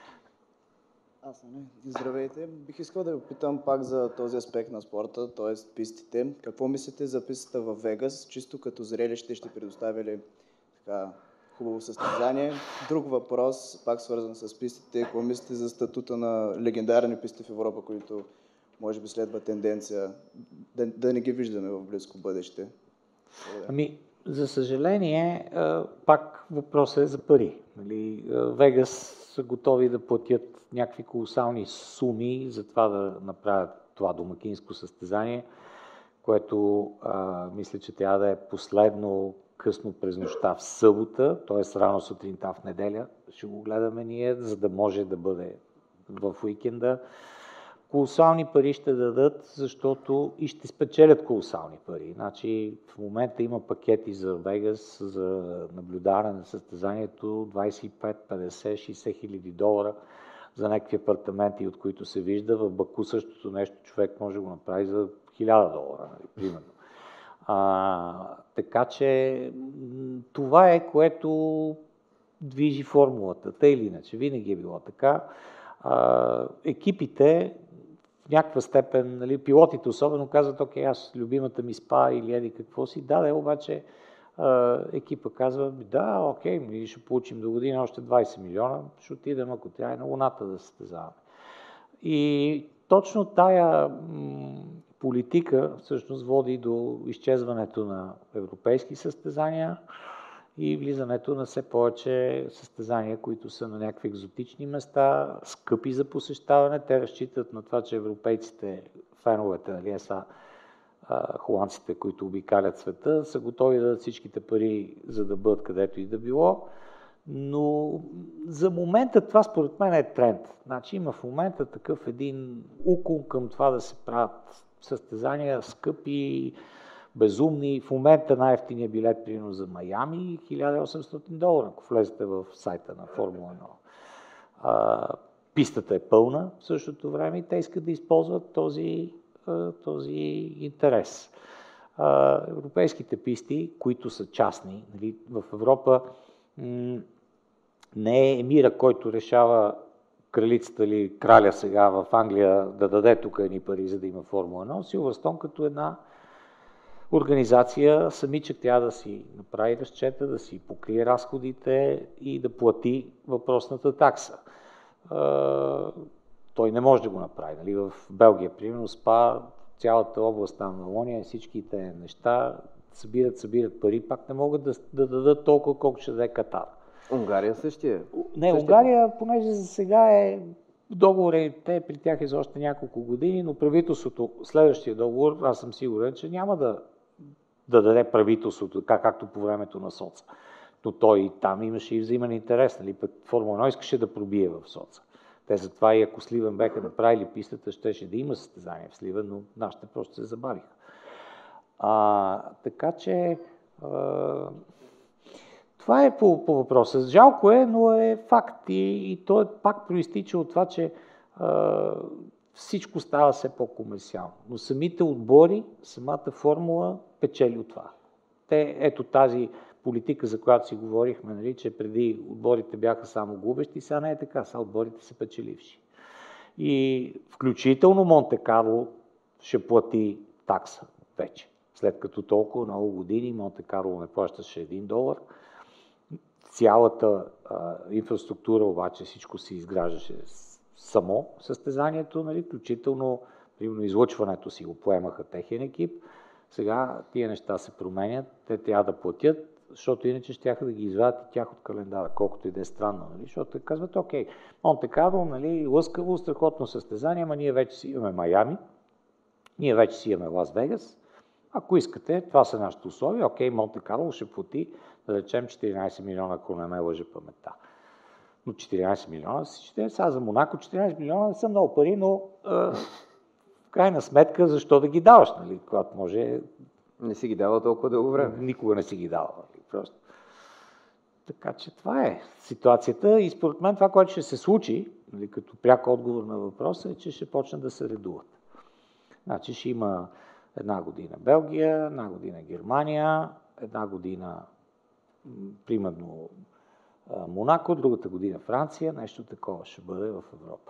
[SPEAKER 10] Аз не. Здравейте. Бих искал да ви питам пак за този аспект на спорта, т.е. пистите. Какво мислите за пистата в Вегас? Чисто като зрелище ще предоставя ли така хубаво състезание? Друг въпрос, пак свързан с пистите. Какво мислите за статута на легендарни писти в Европа, които може би следва тенденция да, да не ги виждаме в близко бъдеще?
[SPEAKER 2] Ами, за съжаление, пак въпросът е за пари. Вегас са готови да платят някакви колосални суми за това да направят това домакинско състезание, което а, мисля, че трябва да е последно късно през нощта в събота, т.е. рано сутринта в неделя. Ще го гледаме ние, за да може да бъде в уикенда. Колосални пари ще дадат, защото и ще спечелят колосални пари. Значи, в момента има пакети за Вегас, за наблюдаване на състезанието, двадесет и пет, петдесет, шейсет хиляди долара за някакви апартаменти, от които се вижда. В Баку същото нещо човек може да го направи за хиляда долара, примерно. А, така че това е, което движи формулата. Тъй или иначе, винаги е било така. А, екипите в някаква степен, нали, пилотите особено казват, окей, аз любимата ми спа или еди какво си, да, да, обаче а, екипа казва, да, окей, ние ще получим до година още двадесет милиона, ще отидем, ако трябва, на Луната да състезаваме. И точно тая м- политика всъщност води до изчезването на европейски състезания и влизането на все повече състезания, които са на някакви екзотични места, скъпи за посещаване. Те разчитат на това, че европейците, феновете, нали, са а, холандците, които обикалят света, са готови да дадат всичките пари, за да бъдат където и да било. Но за момента това според мен е тренд. Значи има в момента такъв един уклон към това да се правят състезания скъпи, безумни. В момента най-ефтиният билет, примерно за Майами, хиляда и осемстотин долара, ако влезете в сайта на Формула едно. А, пистата е пълна в същото време и те искат да използват този, този интерес. А, европейските писти, които са частни, нали, в Европа м- не е емира, който решава кралицата или краля сега в Англия да даде тук едни пари, за да има Формула едно. Силвърстоун като една организация самичък трябва да си направи разчета, да си покрие разходите и да плати въпросната такса. А, той не може да го направи. Нали? В Белгия, примерно, СПА, цялата област там на Валония, всичките неща събират, събират пари, пак не могат да, да дадат толкова, колко ще даде Катар.
[SPEAKER 1] Унгария същия.
[SPEAKER 2] Не, същия. Унгария, понеже за сега е договорите при тях е за още няколко години, но правителството, следващия договор, аз съм сигурен, че няма да, да даде правителството, така както по времето на Соца. Но той там имаше и взаимен интерес, нали, пък Формула едно искаше да пробие в Соца. Те затова и ако Сливен беха направили пистата, щеше да има състезание в Сливен, но нашите просто се забавиха. А, така че а, това е по, по въпроса. Жалко е, но е факт и, и то е пак проистича от това, че а, всичко става все по-комерциално. Но самите отбори, самата формула печели от това. Те, ето тази политика, за която си говорихме, нали, че преди отборите бяха само губещи, сега не е така, сега отборите са печеливши. И включително Монте Карло ще плати такса вече. След като толкова много години Монте Карло не плащаше един долар, цялата а, инфраструктура обаче всичко се изграждаше само състезанието, нали, включително примерно излъчването си го поемаха техен екип. Сега тия неща се променят, те трябва да платят, защото иначе щяха да ги извадят и тях от календара, колкото и да е странно. Нали? Защото те казват, окей, Монте Карло, нали, лъскаво, страхотно състезание, ама ние вече си имаме Майами, ние вече си имаме Лас Вегас. Ако искате, това са нашите условия, окей, Монте Карло ще плати, да речем, четиринадесет милиона, ако не ме лъже паметта. Но четиринадесет милиона, сега за Монако четиринадесет милиона не са много пари, но е, в крайна сметка, защо да ги даваш, нали, когато може...
[SPEAKER 1] Не си ги дава толкова дълго време.
[SPEAKER 2] Никога не си ги дава. Нали, просто. Така че това е ситуацията и според мен това, което ще се случи, нали, като пряк отговор на въпроса, е, че ще почнат да се редуват. Значи ще има една година Белгия, една година Германия, една година примерно Монако, другата година Франция, нещо такова ще бъде в Европа.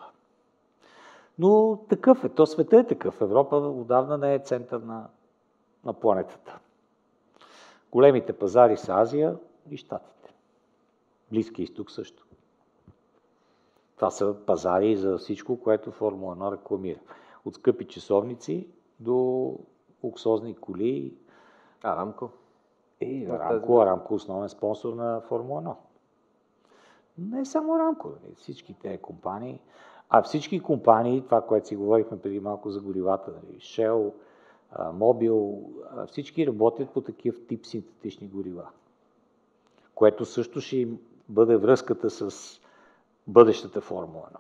[SPEAKER 2] Но такъв е, то света е такъв. Европа отдавна не е център на, на планетата. Големите пазари са Азия и Щатите. Близки изток също. Това са пазари за всичко, което Формула едно рекламира. От скъпи часовници до луксозни коли.
[SPEAKER 1] Арамко.
[SPEAKER 2] И Арамко, Арамко основен спонсор на Формула едно. Не само Арамко, всички тези компании. А всички компании, това, което си говорихме преди малко за горивата, Shell, Mobil, всички работят по такив тип синтетични горива. Което също ще им бъде връзката с бъдещата Формула едно.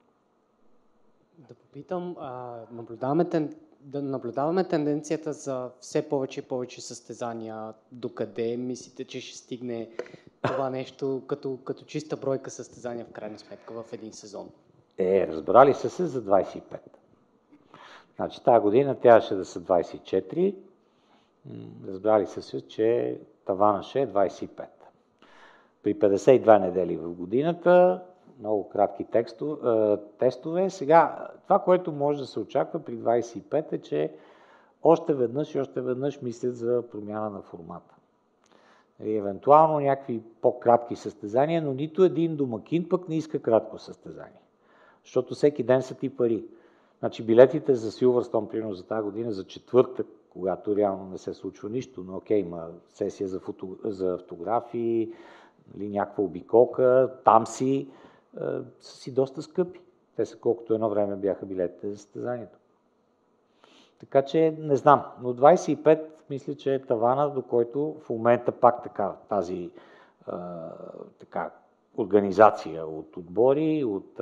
[SPEAKER 11] Да попитам, а, наблюдаваме, тен, да наблюдаваме тенденцията за все повече и повече състезания. Докъде мислите, че ще стигне това нещо като, като чиста бройка състезания в крайна сметка в един сезон?
[SPEAKER 2] Е, разбрали са се за двайсет и пет. Значи тази година трябваше да са двайсет и четири. Разбрали са се, че тавана ще е двайсет и пет. При петдесет и две недели в годината, много кратки тексту, е, тестове. Сега, това, което може да се очаква при двайсет и пет е, че още веднъж и още веднъж мислят за промяна на формата. И евентуално някакви по-кратки състезания, но нито един домакин пък не иска кратко състезание. Защото всеки ден са ти пари. Значи билетите за Силвърстоун, примерно за тази година, за четвъртък, когато реално не се случва нищо, но окей, има сесия за, фото, за автографии, нали, някаква обиколка, там си, е, са си доста скъпи. Те са колкото едно време бяха билетите за състезанието. Така че не знам, но двайсет и пет мисля, че е тавана, до който в момента пак така, тази е, така, организация от отбори, от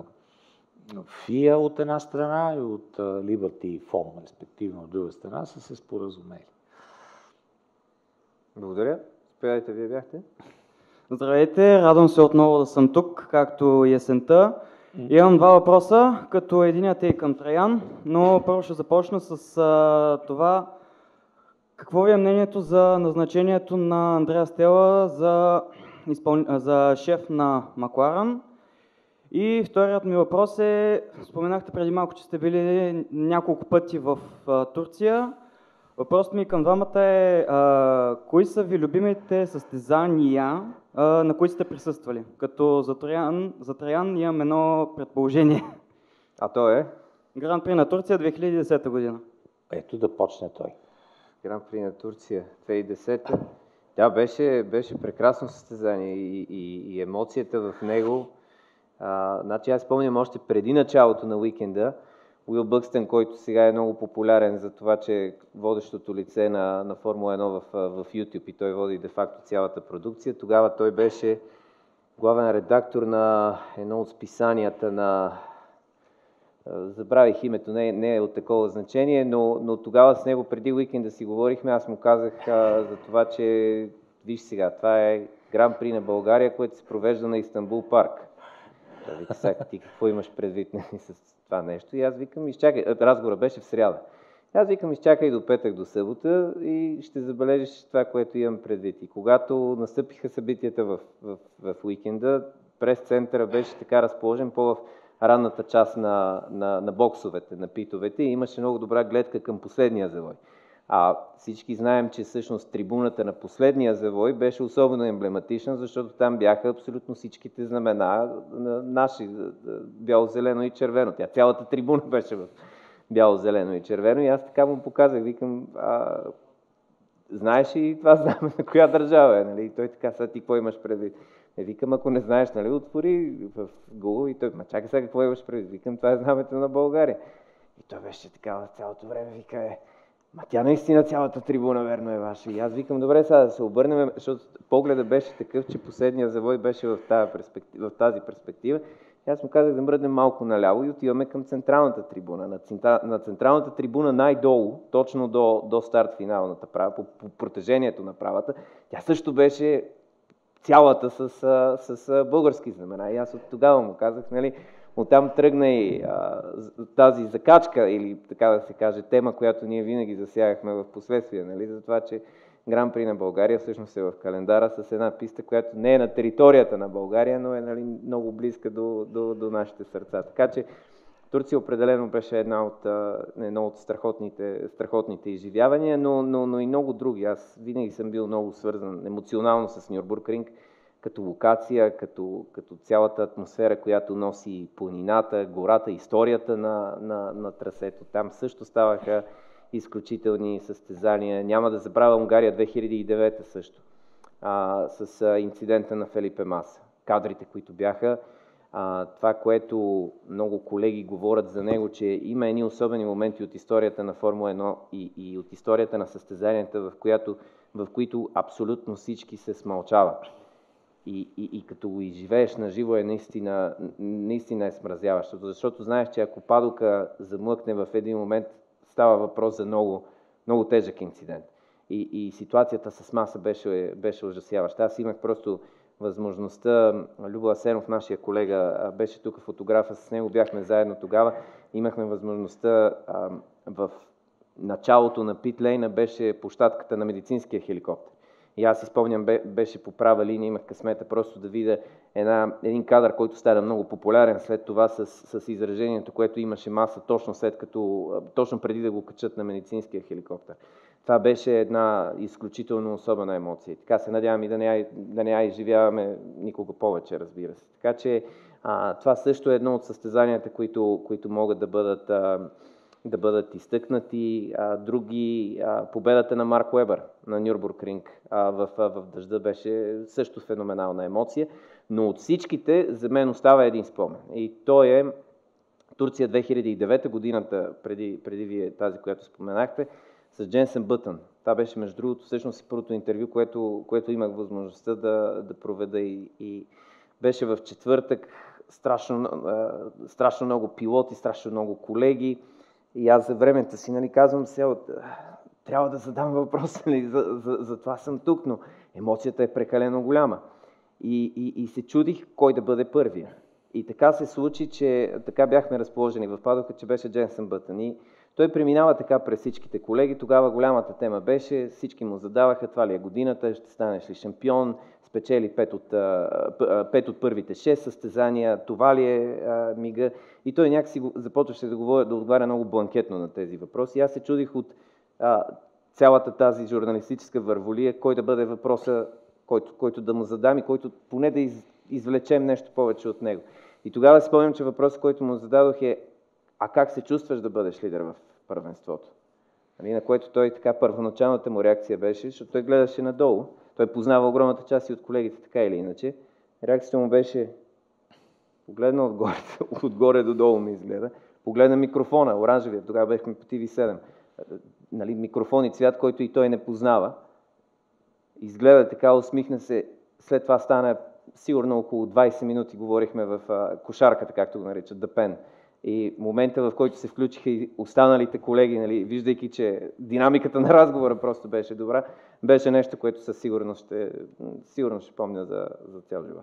[SPEAKER 2] ФИА от една страна и от Liberty Foam, респективно от друга страна, са се споразумели.
[SPEAKER 1] Благодаря. Споделайте, вие бяхте.
[SPEAKER 12] Здравейте, радвам се отново да съм тук, както и есента. Имам два въпроса, като единият е и към Траян, но първо ще започна с а, това. Какво ви е мнението за назначението на Андреа Стела за, изпъл... за шеф на Макларен? И вторият ми въпрос е, споменахте преди малко, че сте били няколко пъти в а, Турция. Въпросът ми към двамата е, а, кои са ви любимите състезания, а, на които сте присъствали? Като за Траян, за Траян имам едно предположение.
[SPEAKER 1] А то е?
[SPEAKER 12] Гран при на Турция две хиляди и десета година.
[SPEAKER 2] Ето да почне той.
[SPEAKER 1] Гран при на Турция две хиляди и десета. Да, беше, беше прекрасно състезание и, и, и емоцията в него. А, значи аз спомням още преди началото на уикенда, Уил Бъкстън, който сега е много популярен за това, че е водещото лице на, на Формула едно в, в YouTube и той води де-факто цялата продукция. Тогава той беше главен редактор на едно от списанията на... Забравих името, не, не е от такова значение, но, но тогава с него преди уикенда си говорихме, аз му казах а, за това, че виж сега, това е Гран при на България, което се провежда на Истанбул парк. Той вика, сега ти какво имаш предвид с това нещо? И аз викам, изчакай, разговора беше в сряда. Аз викам, изчакай до петък, до събота и ще забележиш това, което имам предвид. И когато настъпиха събитията в, в, в уикенда, прес-центъра беше така разположен по-в ранната част на, на, на боксовете, на питовете и имаше много добра гледка към последния завой. А всички знаем, че всъщност трибуната на последния завой беше особено емблематична, защото там бяха абсолютно всичките знамена на наши, бяло-зелено и червено. Тя цялата трибуна беше в бяло-зелено и червено и аз така му показах, викам, а, знаеш ли това знаме на коя държава е, нали? И той така, сега ти какво имаш предвид? Не, викам, ако не знаеш, нали, отвори в Google и той, ма чакай сега какво имаш предвид? Викам, това е знамето на България. И той беше така цялото време, вика, е, ма тя наистина цялата трибуна верно е ваша. И аз викам, добре, сега да се обърнем, защото погледът беше такъв, че последния завой беше в тази перспектива. В тази перспектива. И аз му казах да мръднем малко наляво и отиваме към централната трибуна. На, центра... на централната трибуна най-долу, точно до, до старт финалната права, по, по протежението на правата, тя също беше цялата с, с, с български знамена. И аз от тогава му казах, нали, оттам тръгна и а, тази закачка, или така да се каже, тема, която ние винаги засягахме в последствие, нали, за това, че Гран При на България всъщност е в календара с една писта, която не е на територията на България, но е, нали, много близка до, до, до нашите сърца. Така че Турция определено беше една от, едно от страхотните, страхотните изживявания, но, но, но и много други. Аз винаги съм бил много свързан емоционално с Нюрбургринг, като локация, като, като цялата атмосфера, която носи планината, гората, историята на, на, на трасето. Там също ставаха изключителни състезания. Няма да забравя Унгария две хиляди и девета също, а, с а, инцидента на Фелипе Маса. Кадрите, които бяха, а, това, което много колеги говорят за него, че има едни особени моменти от историята на Формула едно и, и от историята на състезанията, в, която, в които абсолютно всички се смълчават. И, и, и като го изживееш на живо е наистина, наистина е смразяващо, защото знаеш, че ако падока замлъкне в един момент, става въпрос за много, много тежък инцидент. И, и ситуацията с Маса беше, беше ужасяваща. Аз имах просто възможността, Любо Асенов, нашия колега, беше тук, фотографа, с него бяхме заедно тогава, имахме възможността а, в началото на питлейна беше площадката на медицинския хеликоптер. И аз си спомням, беше по права линия, имах късмета просто да видя една, един кадър, който стана много популярен след това с, с изражението, което имаше Маса точно след като, точно преди да го качат на медицинския хеликоптер. Това беше една изключително особена емоция. Така се надявам и да не я, да не я изживяваме никога повече, разбира се. Така че а, това също е едно от състезанията, които, които могат да бъдат, а, да бъдат изтъкнати. А, други, а, победата на Марк Уебър на Нюрбургринг а, в, в дъжда беше също феноменална емоция. Но от всичките за мен остава един спомен. И то е Турция две хиляди и девета, годината преди, преди вие тази, която споменахте, с Дженсен Бътън. Това беше, между другото, всъщност и първото интервю, което, което имах възможността да, да проведа и, и беше в четвъртък. Страшно, страшно много пилоти, страшно много колеги. И аз за времето си, нали, казвам се, от, трябва да задам въпрос, нали, за, за, за това съм тук, но емоцията е прекалено голяма. И, и, и се чудих кой да бъде първия. И така се случи, че така бяхме разположени в падока, че беше Дженсен Бътън. И той преминава така през всичките колеги. Тогава голямата тема беше, всички му задаваха, това ли е годината, ще станеш ли шампион, спечели пет от, пет от първите шест състезания, това ли е а, мига. И той някакси започваше да, говоря, да отговаря много бланкетно на тези въпроси. И аз се чудих от а, цялата тази журналистическа върволия, кой да бъде въпроса, който, който да му задам и който поне да из, извлечем нещо повече от него. И тогава спомням, че въпросът, който му зададох е: а как се чувстваш да бъдеш лидер в първенството? Нали, на което той така, първоначалната му реакция беше, защото той гледаше надолу. Той познава огромната част и от колегите, така или иначе. Реакцията му беше: погледна отгоре, отгоре до долу ми изгледа. Погледна микрофона, оранжевия, тогава бехме по Т В седем. Нали, микрофон и цвят, който и той не познава. Изгледа така, усмихна се. След това стана сигурно около двайсет минути, говорихме в а, кошарката, както го наричат, The Pen. И момента, в който се включиха и останалите колеги, нали, виждайки, че динамиката на разговора просто беше добра, беше нещо, което със сигурност ще, сигурно ще помня за, за цял живот.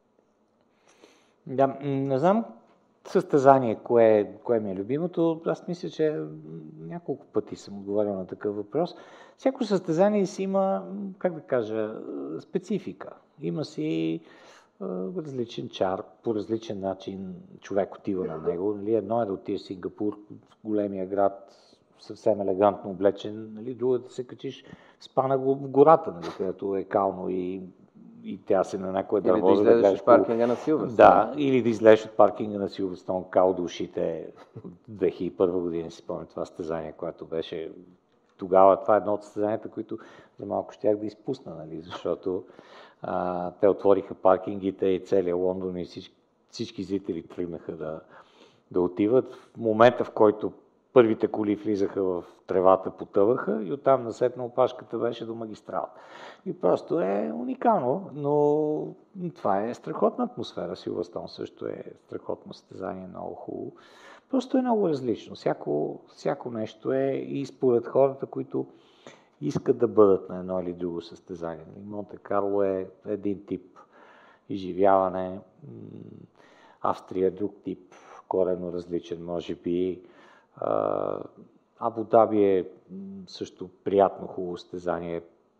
[SPEAKER 2] Да, не знам състезание, кое, кое ми е любимото. Аз мисля, че няколко пъти съм отговарял на такъв въпрос. Всяко състезание си има, как да кажа, специфика. Има си различен чар, по различен начин човек отива на него. Нали, едно е да отидеш в Сингапур, в големия град, съвсем елегантно облечен, нали, друго е да се качиш в спана в гората, нали, където е кално и, и тя се на някоя дърво.
[SPEAKER 1] Или да излезеш да от паркинга на Силверстон.
[SPEAKER 2] Да, или да излезеш от паркинга на Силверстон, кал до ушите. две хиляди и първа година си спомням това състезание, което беше тогава. Това е едно от състезанията, които за малко щях да изпусна, нали, защото А, те отвориха паркингите и целият Лондон и всички, всички зрители тръгнаха да, да отиват. В момента, в който първите коли влизаха в тревата, потъваха и оттам насетна опашката беше до магистрала. И просто е уникално, но това е страхотна атмосфера. Силверстон също е страхотно състезание, много хубаво. Просто е много различно. Всяко, всяко нещо е и според хората, които искат да бъдат на едно или друго състезание. Монте Карло е един тип изживяване, Австрия е друг тип, коренно различен, може би. Абу Даби е също приятно хубаво състезание,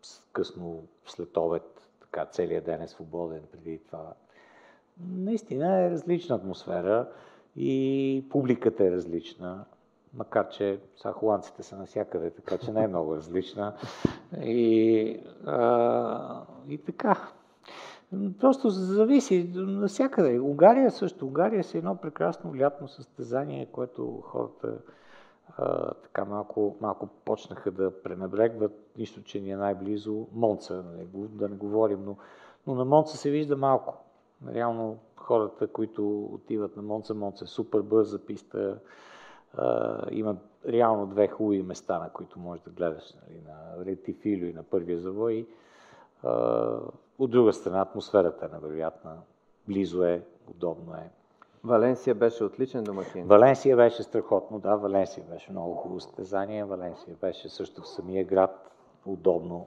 [SPEAKER 2] късно след обед, така целият ден е свободен преди това. Наистина е различна атмосфера и публиката е различна, макар че сега холандците са навсякъде, така че не е много различна. И, а, и така. Просто зависи навсякъде. Унгария също. Унгария е едно прекрасно лятно състезание, което хората а, така малко, малко почнаха да пренебрегват. Нищо, че ни е най-близо. Монца, да не говорим, но, но на Монца се вижда малко. Реално хората, които отиват на Монца, Монца е супер бърза писта. Uh, има реално две хубави места, на които можеш да гледаш, нали, на Ретифилио и на първия завой. Uh, от друга страна, атмосферата е невероятна. Близо е, удобно е.
[SPEAKER 1] Валенсия беше отличен домакин.
[SPEAKER 2] Валенсия беше страхотно, да, Валенсия беше много хубаво състезание. Валенсия беше също в самия град, удобно.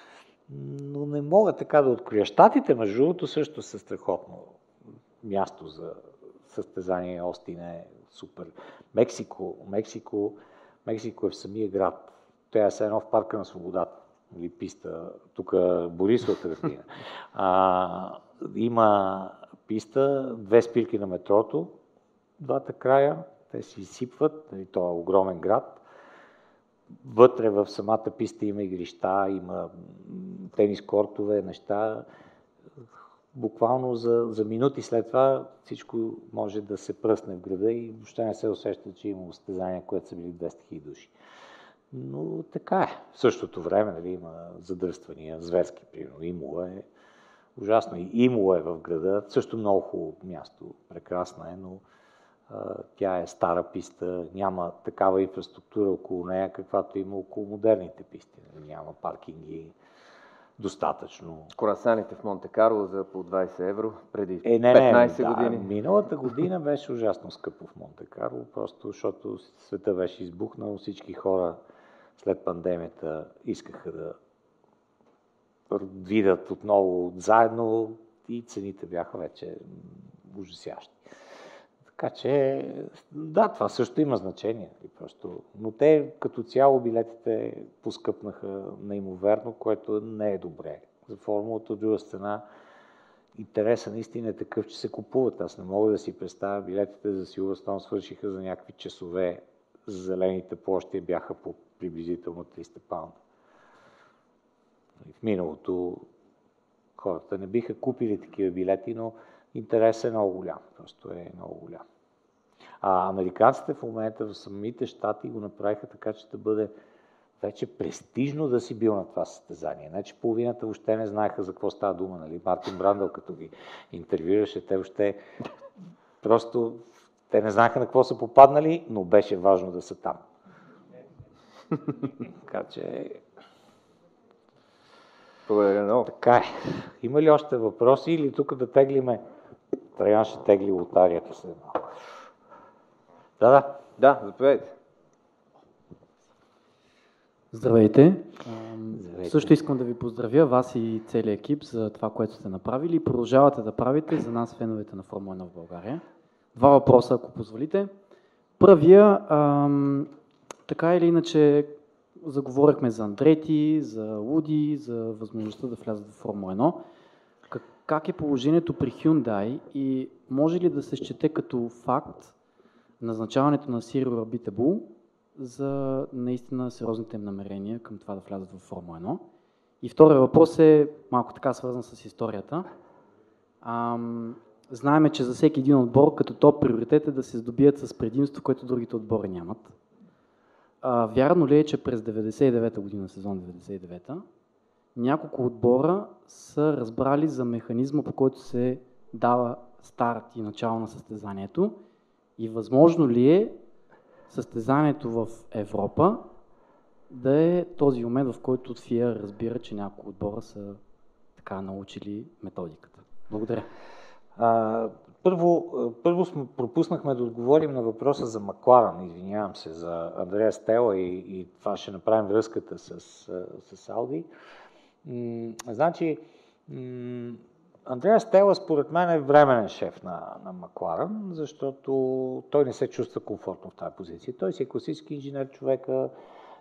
[SPEAKER 2] Но не мога така да откроя. Щатите, между другото, също са страхотно място за състезание. Остин е супер. Мексико, Мексико, Мексико е в самия град. Тя е едно в парка на свободата. Или писта, тук Борисовата градина. А, има писта, две спирки на метрото, двата края, те се изсипват, нали, това е огромен град. Вътре в самата писта има игрища, има тенис кортове, неща. Буквално за, за минути след това всичко може да се пръсне в града и въобще не се усеща, че има състезания, което са били двеста хиляди души. Но така е. В същото време, нали, има задръствания, зверски, примерно. Имола е ужасно. И Имола е в града, също много хубаво място, прекрасна е, но а, тя е стара писта, няма такава инфраструктура около нея, каквато има около модерните писти. Нали, няма паркинги достатъчно.
[SPEAKER 1] Корасаните в Монте-Карло за по двайсет евро преди
[SPEAKER 2] е, не,
[SPEAKER 1] петнайсет
[SPEAKER 2] не,
[SPEAKER 1] години.
[SPEAKER 2] Да, миналата година беше ужасно скъпо в Монте-Карло, просто защото света беше избухнал, всички хора след пандемията искаха да видят отново заедно и цените бяха вече ужасящи. Така че, да, това също има значение. Просто, но те като цяло билетите поскъпнаха неимоверно, което не е добре. За формулата от друга страна интересът наистина е такъв, че се купуват. Аз не мога да си представя, билетите за Силверстоун свършиха за някакви часове, зелените площи бяха по приблизително триста паунда. В миналото хората не биха купили такива билети, но интересът е много голям. Просто е много голям. А американците в момента в самите щати го направиха така, че да бъде вече престижно да си бил на това състезание. Значи половината въобще не знаеха за какво става дума. Нали? Мартин Брандъл, като ги интервюираше, те въобще просто те не знаеха на какво са попаднали, но беше важно да са там. Така че...
[SPEAKER 1] Благодаря много.
[SPEAKER 2] Така е. Има ли още въпроси или тук да теглиме? Траян ще тегли лотарията след малко. Да, да.
[SPEAKER 1] Да, заповядайте.
[SPEAKER 13] Здравейте.
[SPEAKER 2] Здравейте.
[SPEAKER 13] Също искам да ви поздравя, вас и целият екип, за това, което сте направили и продължавате да правите за нас, феновете на Формула едно в България. Два въпроса, ако позволите. Първия, ам, така или иначе, заговорихме за Андрети, за Луди, за възможността да влязат в Формула едно. Как, как е положението при Hyundai и може ли да се счете като факт назначаването на Cyril Abiteboul за наистина сериозните им намерения към това да влязат в Формула едно? И втория въпрос е малко така свързан с историята. Ам, знаеме, че за всеки един отбор като топ приоритет е да се здобият с предимство, което другите отбори нямат. А, вярно ли е, че през деветдесет и девета година, сезон деветдесет и девета, няколко отбора са разбрали за механизма, по който се дава старт и начало на състезанието и възможно ли е състезанието в Европа да е този момент, в който ФИА разбира, че няколко отбора са така научили методиката? Благодаря.
[SPEAKER 2] А, първо, първо сме, пропуснахме да отговорим на въпроса за Макларен, извинявам се, за Андреа Стела и, и това ще направим връзката с, с Ауди. М, значи, м, Андреа Стела според мен е временен шеф на, на Макларен, защото той не се чувства комфортно в тази позиция. Той си е класически инженер човека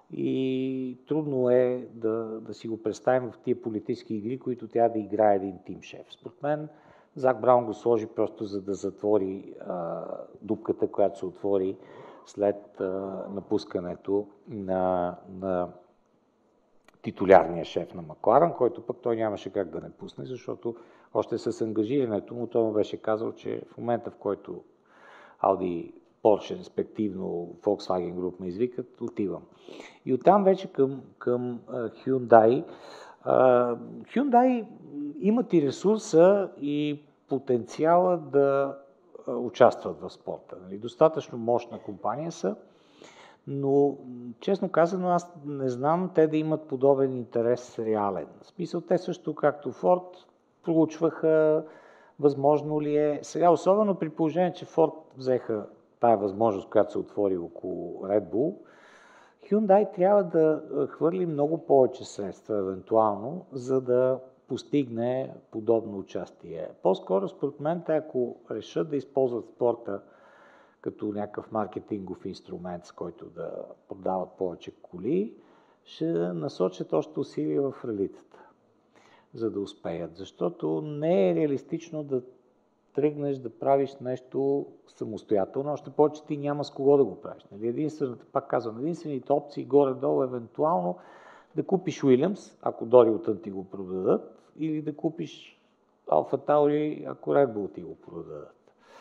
[SPEAKER 2] и трудно е да, да си го представим в тия политически игри, които трябва да играе един тим шеф. Според мен Зак Браун го сложи просто за да затвори а, дупката, която се отвори след а, напускането на, на титулярния шеф на Макларен, който пък той нямаше как да не пусне, защото още с ангажирането му той му беше казал, че в момента, в който Audi, Porsche, респективно Volkswagen Group ме извикат, отивам. И оттам вече към, към uh, Hyundai. Uh, Hyundai имат и ресурса и потенциала да uh, участват в спорта. Нали? Достатъчно мощна компания са, но честно казано аз не знам те да имат подобен интерес реален. В смисъл те също, както Ford, проучваха възможно ли е. Сега, особено при положение, че Ford взеха тая възможност, която се отвори около Red Bull, Hyundai трябва да хвърли много повече средства, евентуално, за да постигне подобно участие. По-скоро, според мен, те, ако решат да използват спорта като някакъв маркетингов инструмент, с който да продават повече коли, ще насочат още усилия в ралитата, за да успеят. Защото не е реалистично да тръгнеш да правиш нещо самостоятелно, още повече ти няма с кого да го правиш. Нали? Единствената, пак казвам, единствените опции горе-долу евентуално да купиш Уилямс, ако Дори Отън ти го продадат, или да купиш Алфа Таури, ако Red Bull ти го продадат.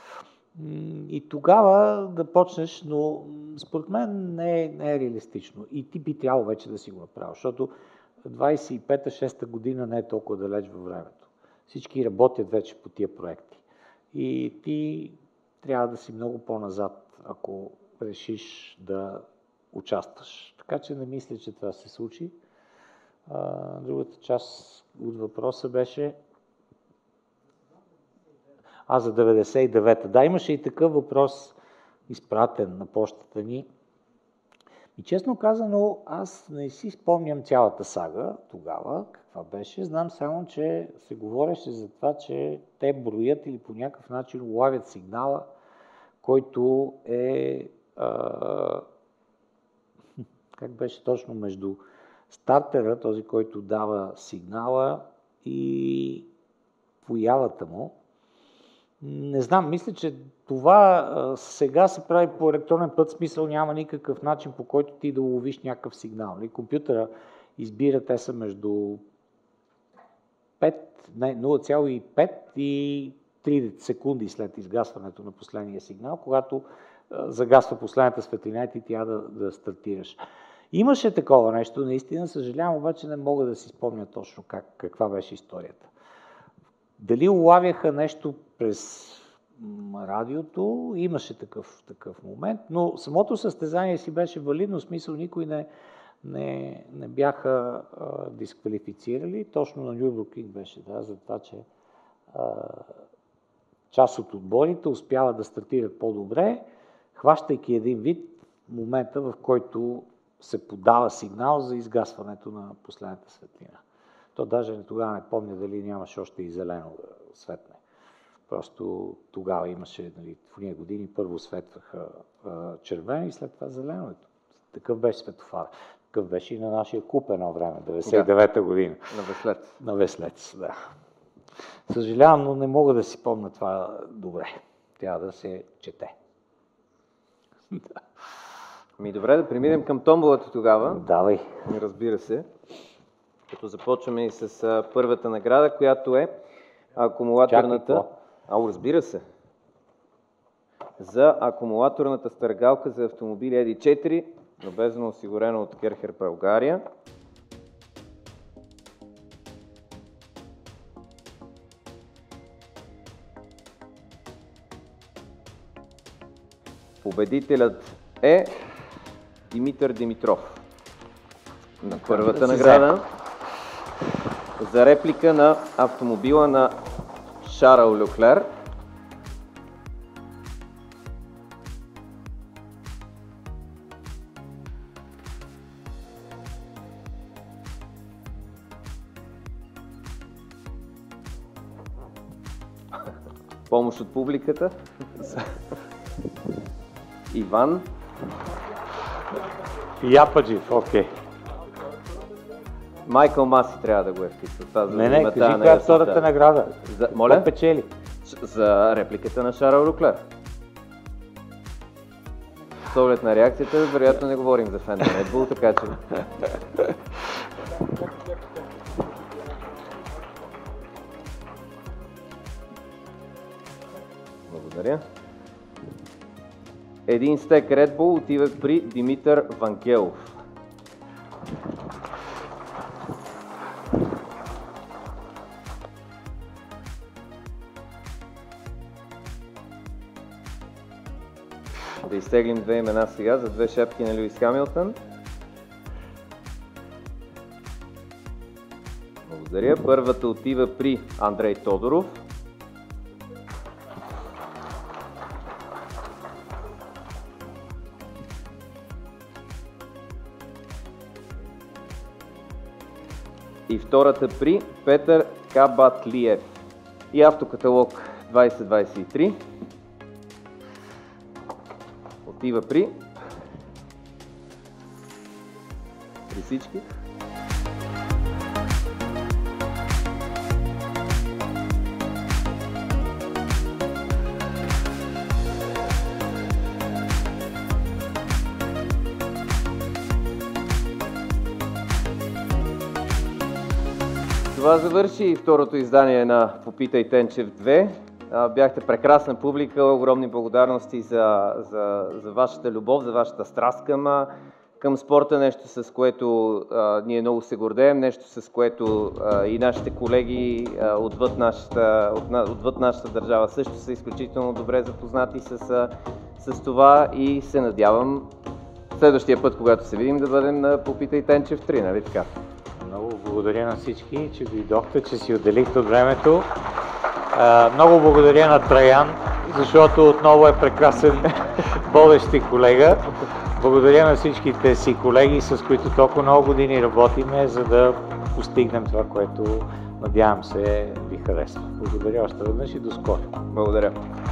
[SPEAKER 2] И тогава да почнеш, но според мен не е, не е реалистично. И ти би трябвало вече да си го направил, защото двадесет и пета шеста година не е толкова далеч във времето. Всички работят вече по тия проекти. И ти трябва да си много по-назад, ако решиш да участваш. Така че не мисля, че това се случи. А, другата част от въпроса беше... А, за деветдесет и девета. Да, имаше и такъв въпрос, изпратен на почтата ни. И честно казано, аз не си спомням цялата сага тогава, каква беше. Знам само, че се говореше за това, че те броят или по някакъв начин улавят сигнала, който е... А, как беше точно между стартера, този, който дава сигнала, и появата му. Не знам, мисля, че това а, сега се прави по електронен път, смисъл няма никакъв начин, по който ти да уловиш някакъв сигнал. Нали? Компютъра избира, те са между пет, не, нула цяло и пет и три секунди след изгасването на последния сигнал, когато а, загасва последната светлина и ти трябва да, да стартираш. Имаше такова нещо, наистина, съжалявам, обаче не мога да си спомня точно как, каква беше историята. Дали улавяха нещо през радиото, имаше такъв, такъв момент, но самото състезание си беше валидно, в смисъл никой не, не, не бяха а, дисквалифицирали. Точно на Нюрбургринг беше, да, за това, че а, част от отборите успяват да стартират по-добре, хващайки един вид момента, в който се подава сигнал за изгасването на последната светлина. То даже тогава не помня дали нямаше още и зелено да светне. Просто тогава имаше, нали, в уния години първо светваха а, червено и след това зеленото. Такъв беше светофар. Такъв беше и на нашия куп едно време, деветдесет и девета година.
[SPEAKER 1] На Веслец.
[SPEAKER 2] На Веслец, да. Съжалявам, но не мога да си помня това добре. Трябва да се чете.
[SPEAKER 1] Ми добре, да преминем към томболата тогава.
[SPEAKER 2] Давай.
[SPEAKER 1] Разбира се. Като започваме и с а, първата награда, която е акумулаторната... Ау, разбира се. За акумулаторната стъргалка за автомобили Еди четири, любезно осигурена от Керхер България. Победителят е Димитър Димитров на първата награда за реплика на автомобила на Шарл Леклер. Помощ от публиката. Иван.
[SPEAKER 2] Япаджив, окей. Okay.
[SPEAKER 1] Майкъл Маси трябва да го е вписал. Това, за
[SPEAKER 2] не, не, кажи коя е втората награда.
[SPEAKER 1] За, моля?
[SPEAKER 2] Какво печели?
[SPEAKER 1] За репликата на Шарл Руклер. С оглед на реакцията, вероятно не говорим за фен на Red Bull, така че... Благодаря. Един стек Red Bull отива при Димитър Вангелов. Да изтеглим две имена сега за две шапки на Луис Хамилтън. Благодаря. Първата отива при Андрей Тодоров. И втората при Петър Кабатлиев. И автокаталог двайсет двайсет и три. Отива при при всички. Това завърши и второто издание на Попитай Тенчев две. Бяхте прекрасна публика, огромни благодарности за, за, за вашата любов, за вашата страст към, към спорта, нещо с което а, ние много се гордеем, нещо с което а, и нашите колеги а, отвъд, нашата, от, отвъд нашата държава също са изключително добре запознати с, а, с това и се надявам следващия път, когато се видим, да бъдем на Попитай Тенчев три, нали така?
[SPEAKER 2] Много благодаря на всички, че дойдохте, че си отделихте от времето. Uh, много благодаря на Траян, защото отново е прекрасен водещ и колега. Благодаря на всичките си колеги, с които толкова много години работиме, за да постигнем това, което надявам се ви харесва. Благодаря още веднъж и до скоро.
[SPEAKER 1] Благодаря.